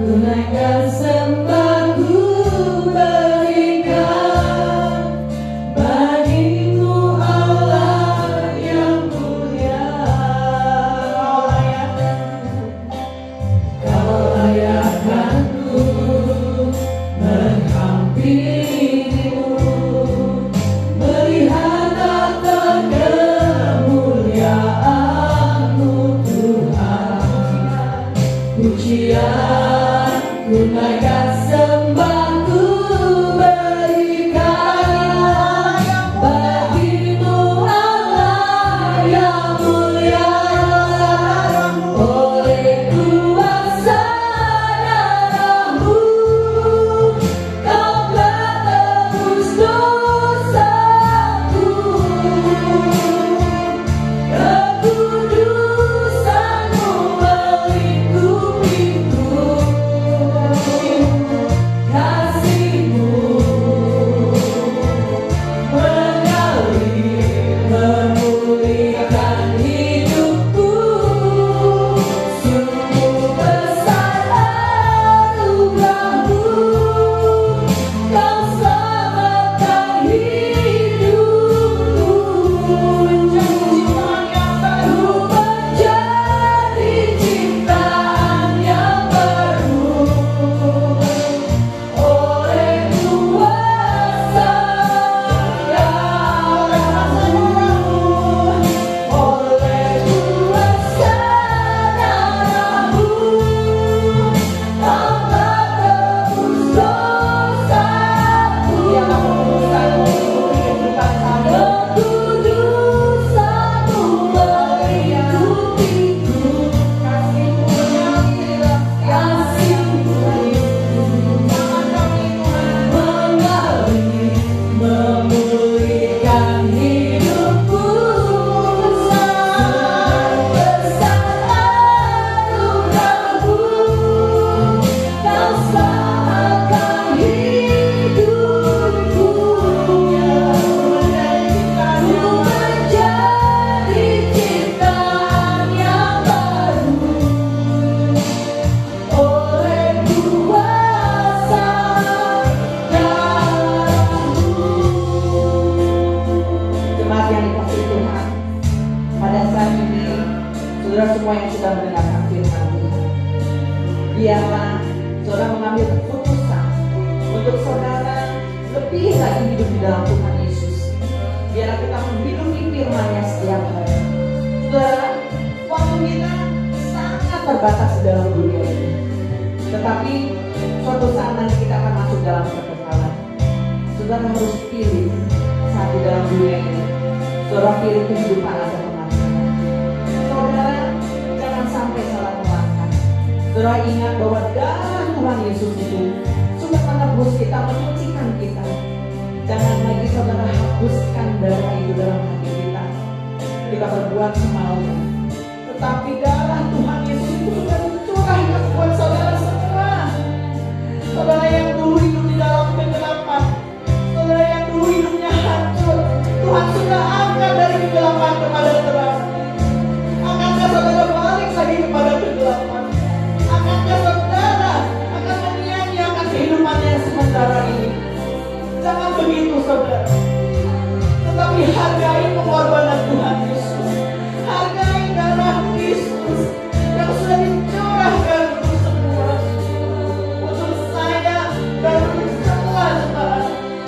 dalam Tuhan Yesus. Biarlah kita menghidupi firman-Nya setiap hari. Saudara, waktu kita sangat terbatas di dalam dunia ini. Tetapi suatu saat nanti kita akan masuk dalam kekekalan. Saudara harus pilih saat di dalam dunia ini. Saudara pilih kehidupan atau kematian. Saudara jangan sampai salah melangkah. Saudara ingat bahwa darah Tuhan Yesus itu sudah menebus kita, menyucikan kita. Jangan lagi saudara hapuskan darah itu dalam hati kita. Kita berbuat semaunya. Tetapi darah Tuhan Yesus itu sudah dicurahkan buat saudara semua. Saudara yang dulu hidup di dalam kegelapan, saudara yang dulu hidupnya hancur, Tuhan sudah angkat dari kegelapan kepada terang. Akankah saudara balik lagi kepada kegelapan? Akankah saudara akan menyanyiakan kehidupannya sementara ini? Jangan begitu saudara. Tetapi hargai pengorbanan Tuhan Yesus. Hargai darah Kristus yang sudah dicurahkan untuk semua, untuk saya dan untuk semua jemaat.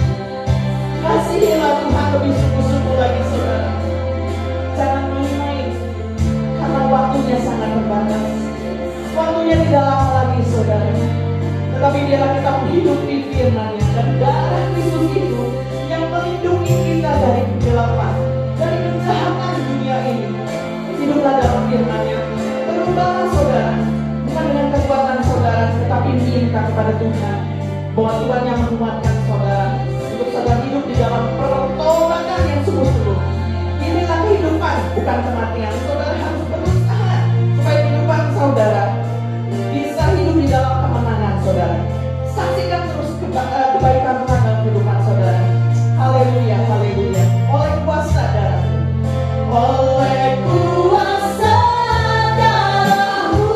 Kasihilah Tuhan lebih sungguh-sungguh lagi saudara. Jangan main-main, karena waktunya sangat terbatas. Waktunya tidak lama lagi saudara. Tetapi biarlah kita menghidupi firman-Nya, dan darah Kristus itu yang melindungi kita dari kegelapan, dari kejahatan dunia ini. Hiduplah dalam firman-Nya. Berubahlah saudara, bukan dengan kekuatan saudara, tetapi minta kepada Tuhan bahwa Tuhan yang menguatkan saudara untuk saudara hidup di dalam pertobatan yang sungguh-sungguh. Inilah kehidupan, bukan kematian. Saudara harus berusaha supaya kehidupan saudara bisa hidup di dalam kemenangan saudara. Saksikan terus kebaikan Tuhan dalam kehidupan saudara. Haleluya, haleluya. Oleh kuasa darah-Mu, oleh kuasa darah-Mu,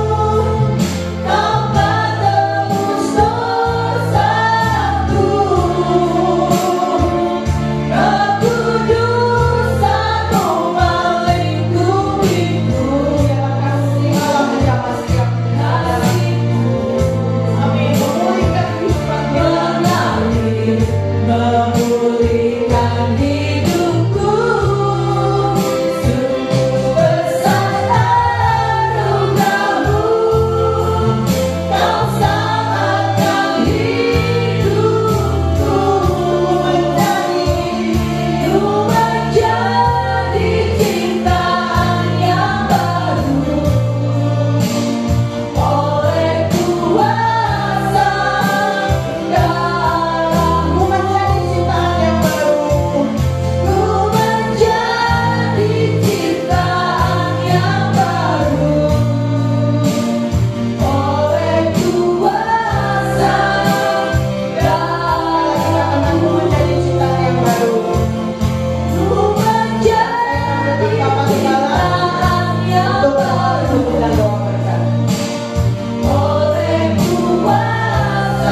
Kau tebus dosaku. Kekudusan-Mu melingkupiku. Biarlah kasih Allah menjamah setiap hariku. Amin. Memulihkan kehidupan memulihkan hidupku. Sungguh besar anugerah-Mu, Kau selamatkan hidupku. Menjadi ciptaan yang baru oleh kuasa darah-Mu. Menjadi ciptaan yang baru. Ku menjadi ciptaan yang baru oleh kuasa darah-Mu. Menjadi ciptaan yang baru. Ku menjadi ciptaan yang baru. Dan doa berkat. Oleh kuasa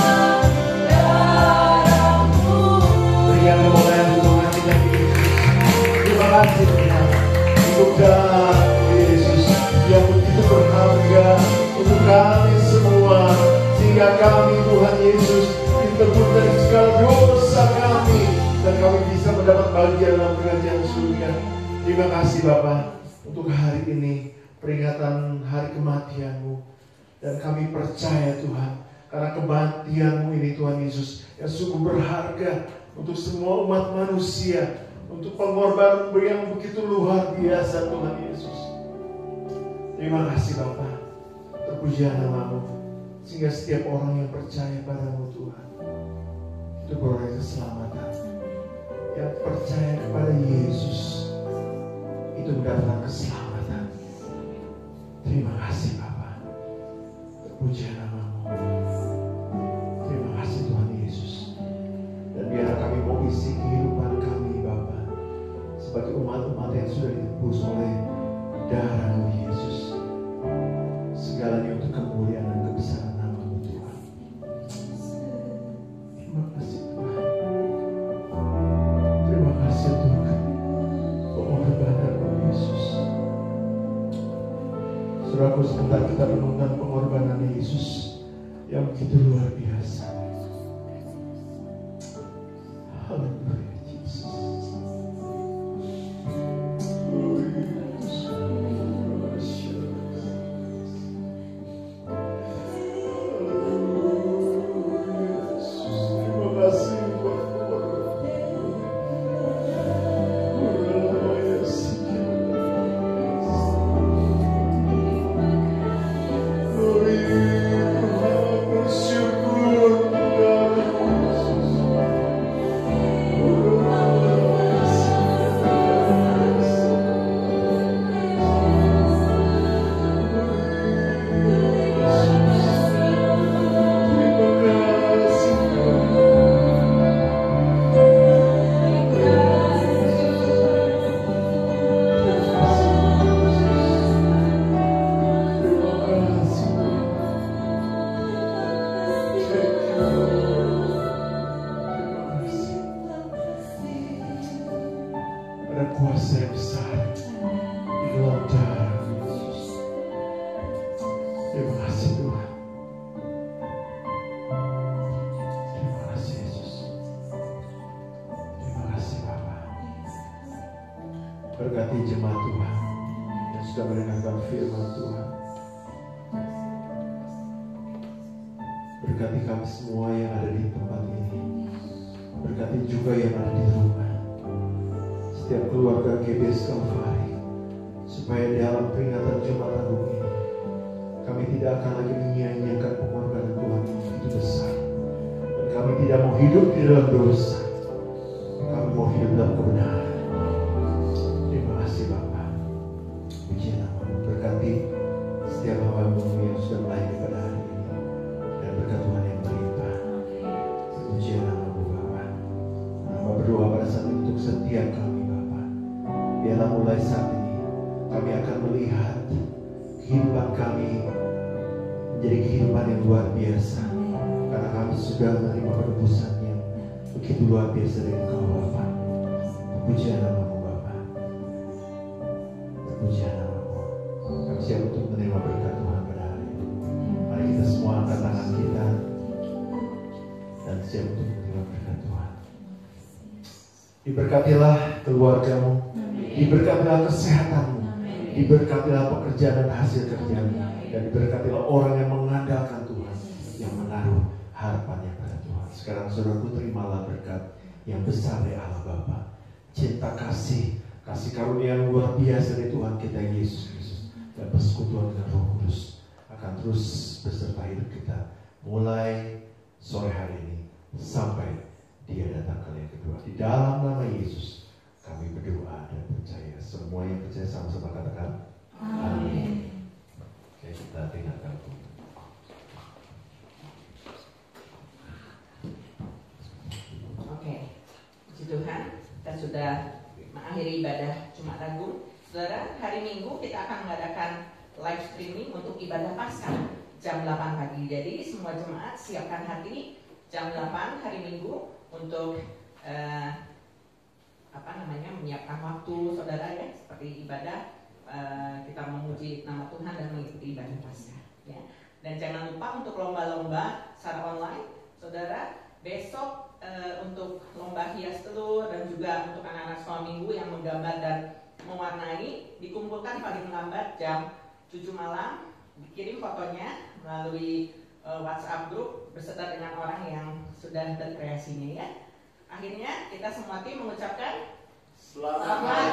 darah-Mu. Berikan kemuliaan Tuhan kita Yesus. Terima kasih Tuhan untuk darah Yesus yang begitu berharga untuk kami semua, sehingga kami Tuhan Yesus ditebus dari segala dosa kami dan kami bisa mendapat bagian dalam kerajaan surga. Terima kasih Bapa untuk hari ini, peringatan hari kematian-Mu, dan kami percaya Tuhan karena kematian-Mu ini Tuhan Yesus yang sungguh berharga untuk semua umat manusia, untuk pengorbanan yang begitu luar biasa Tuhan Yesus. Terima kasih Bapa, terpujilah nama-Mu, sehingga setiap orang yang percaya padamu Tuhan itu beroleh keselamatan. Yang percaya kepada Yesus itu mendapatkan keselamatan. Terima kasih Bapa, terpujilah nama-Mu. Terima kasih Tuhan Yesus. Dan biar kami mau isi kehidupan kami Bapa sebagai umat-umat yang sudah ditebus oleh darah-Mu Yesus, segalanya untuk kemuliaan dan kebesaran nama-Mu Tuhan. Terima kasih Tuhan. Terima kasih Tuhan pengorbanan-Mu Yesus. Saudaraku, sebentar Haleluya, Yesus. Ada kuasa yang besar di dalam darah Yesus. Terima kasih Tuhan. Terima kasih Yesus. Terima kasih Bapa. Berkati jemaat Tuhan yang sudah mendengarkan firman Tuhan. Berkati kami semua yang ada di tempat ini. Berkati juga yang ada di rumah. Setiap keluarga GBS Kalvari, supaya dalam peringatan Jumat Agung ini kami tidak akan lagi menyia-nyiakan pengorbanan Tuhan yang begitu besar, dan kami tidak mau hidup di dalam dosa. Kami mau hidup dalam kebenaran. Terima kasih Bapa. Puji nama-Mu. Berkati setiap hamba-Mu yang sudah melayani pada hari ini, dan berkat Tuhan yang melimpah. Puji nama-Mu Bapa. Hamba berdoa pada saat ini untuk setiap kami. Biarlah mulai saat ini kami akan melihat kehidupan kami menjadi kehidupan yang luar biasa, karena kami sudah menerima penebusan yang begitu luar biasa dari Engkau Bapa. Pujian nama-Mu Bapa. Pujian nama-Mu. Kami siap untuk menerima berkat Tuhan pada hari ini. Mari kita semua angkat tangan kita dan siap untuk menerima berkat Tuhan. Diberkatilah keluarga-Mu, diberkatilah kesehatanmu, diberkatilah pekerjaan dan hasil kerjamu, dan diberkatilah orang yang mengandalkan Tuhan, yang menaruh harapannya pada Tuhan. Sekarang saudaraku, terimalah berkat yang besar dari Allah Bapa, cinta kasih karunia yang luar biasa dari Tuhan kita Yesus Kristus, dan persekutuan dengan Roh Kudus akan terus beserta hidup kita mulai sore hari ini sampai Dia datang kali yang kedua. Di dalam nama Yesus kami berdoa dan percaya. Semua yang percaya sama-sama katakan amin. Oke, kita dengarkan. Oke, puji Tuhan, kita sudah mengakhiri ibadah Jumat Agung. Saudara, hari Minggu kita akan mengadakan live streaming untuk ibadah Paskah jam 8 pagi. Jadi semua jemaat siapkan hati jam 8 hari Minggu untuk menyiapkan waktu saudara ya, seperti ibadah kita memuji nama Tuhan dan mengikuti ibadah Paskah ya. Dan jangan lupa untuk lomba-lomba secara online saudara, besok untuk lomba hias telur dan juga untuk anak-anak sekolah minggu yang menggambar dan mewarnai dikumpulkan paling lambat jam 7 malam, dikirim fotonya melalui WhatsApp grup beserta dengan orang yang sudah terkreasinya ya. Akhirnya kita semua tim mengucapkan selamat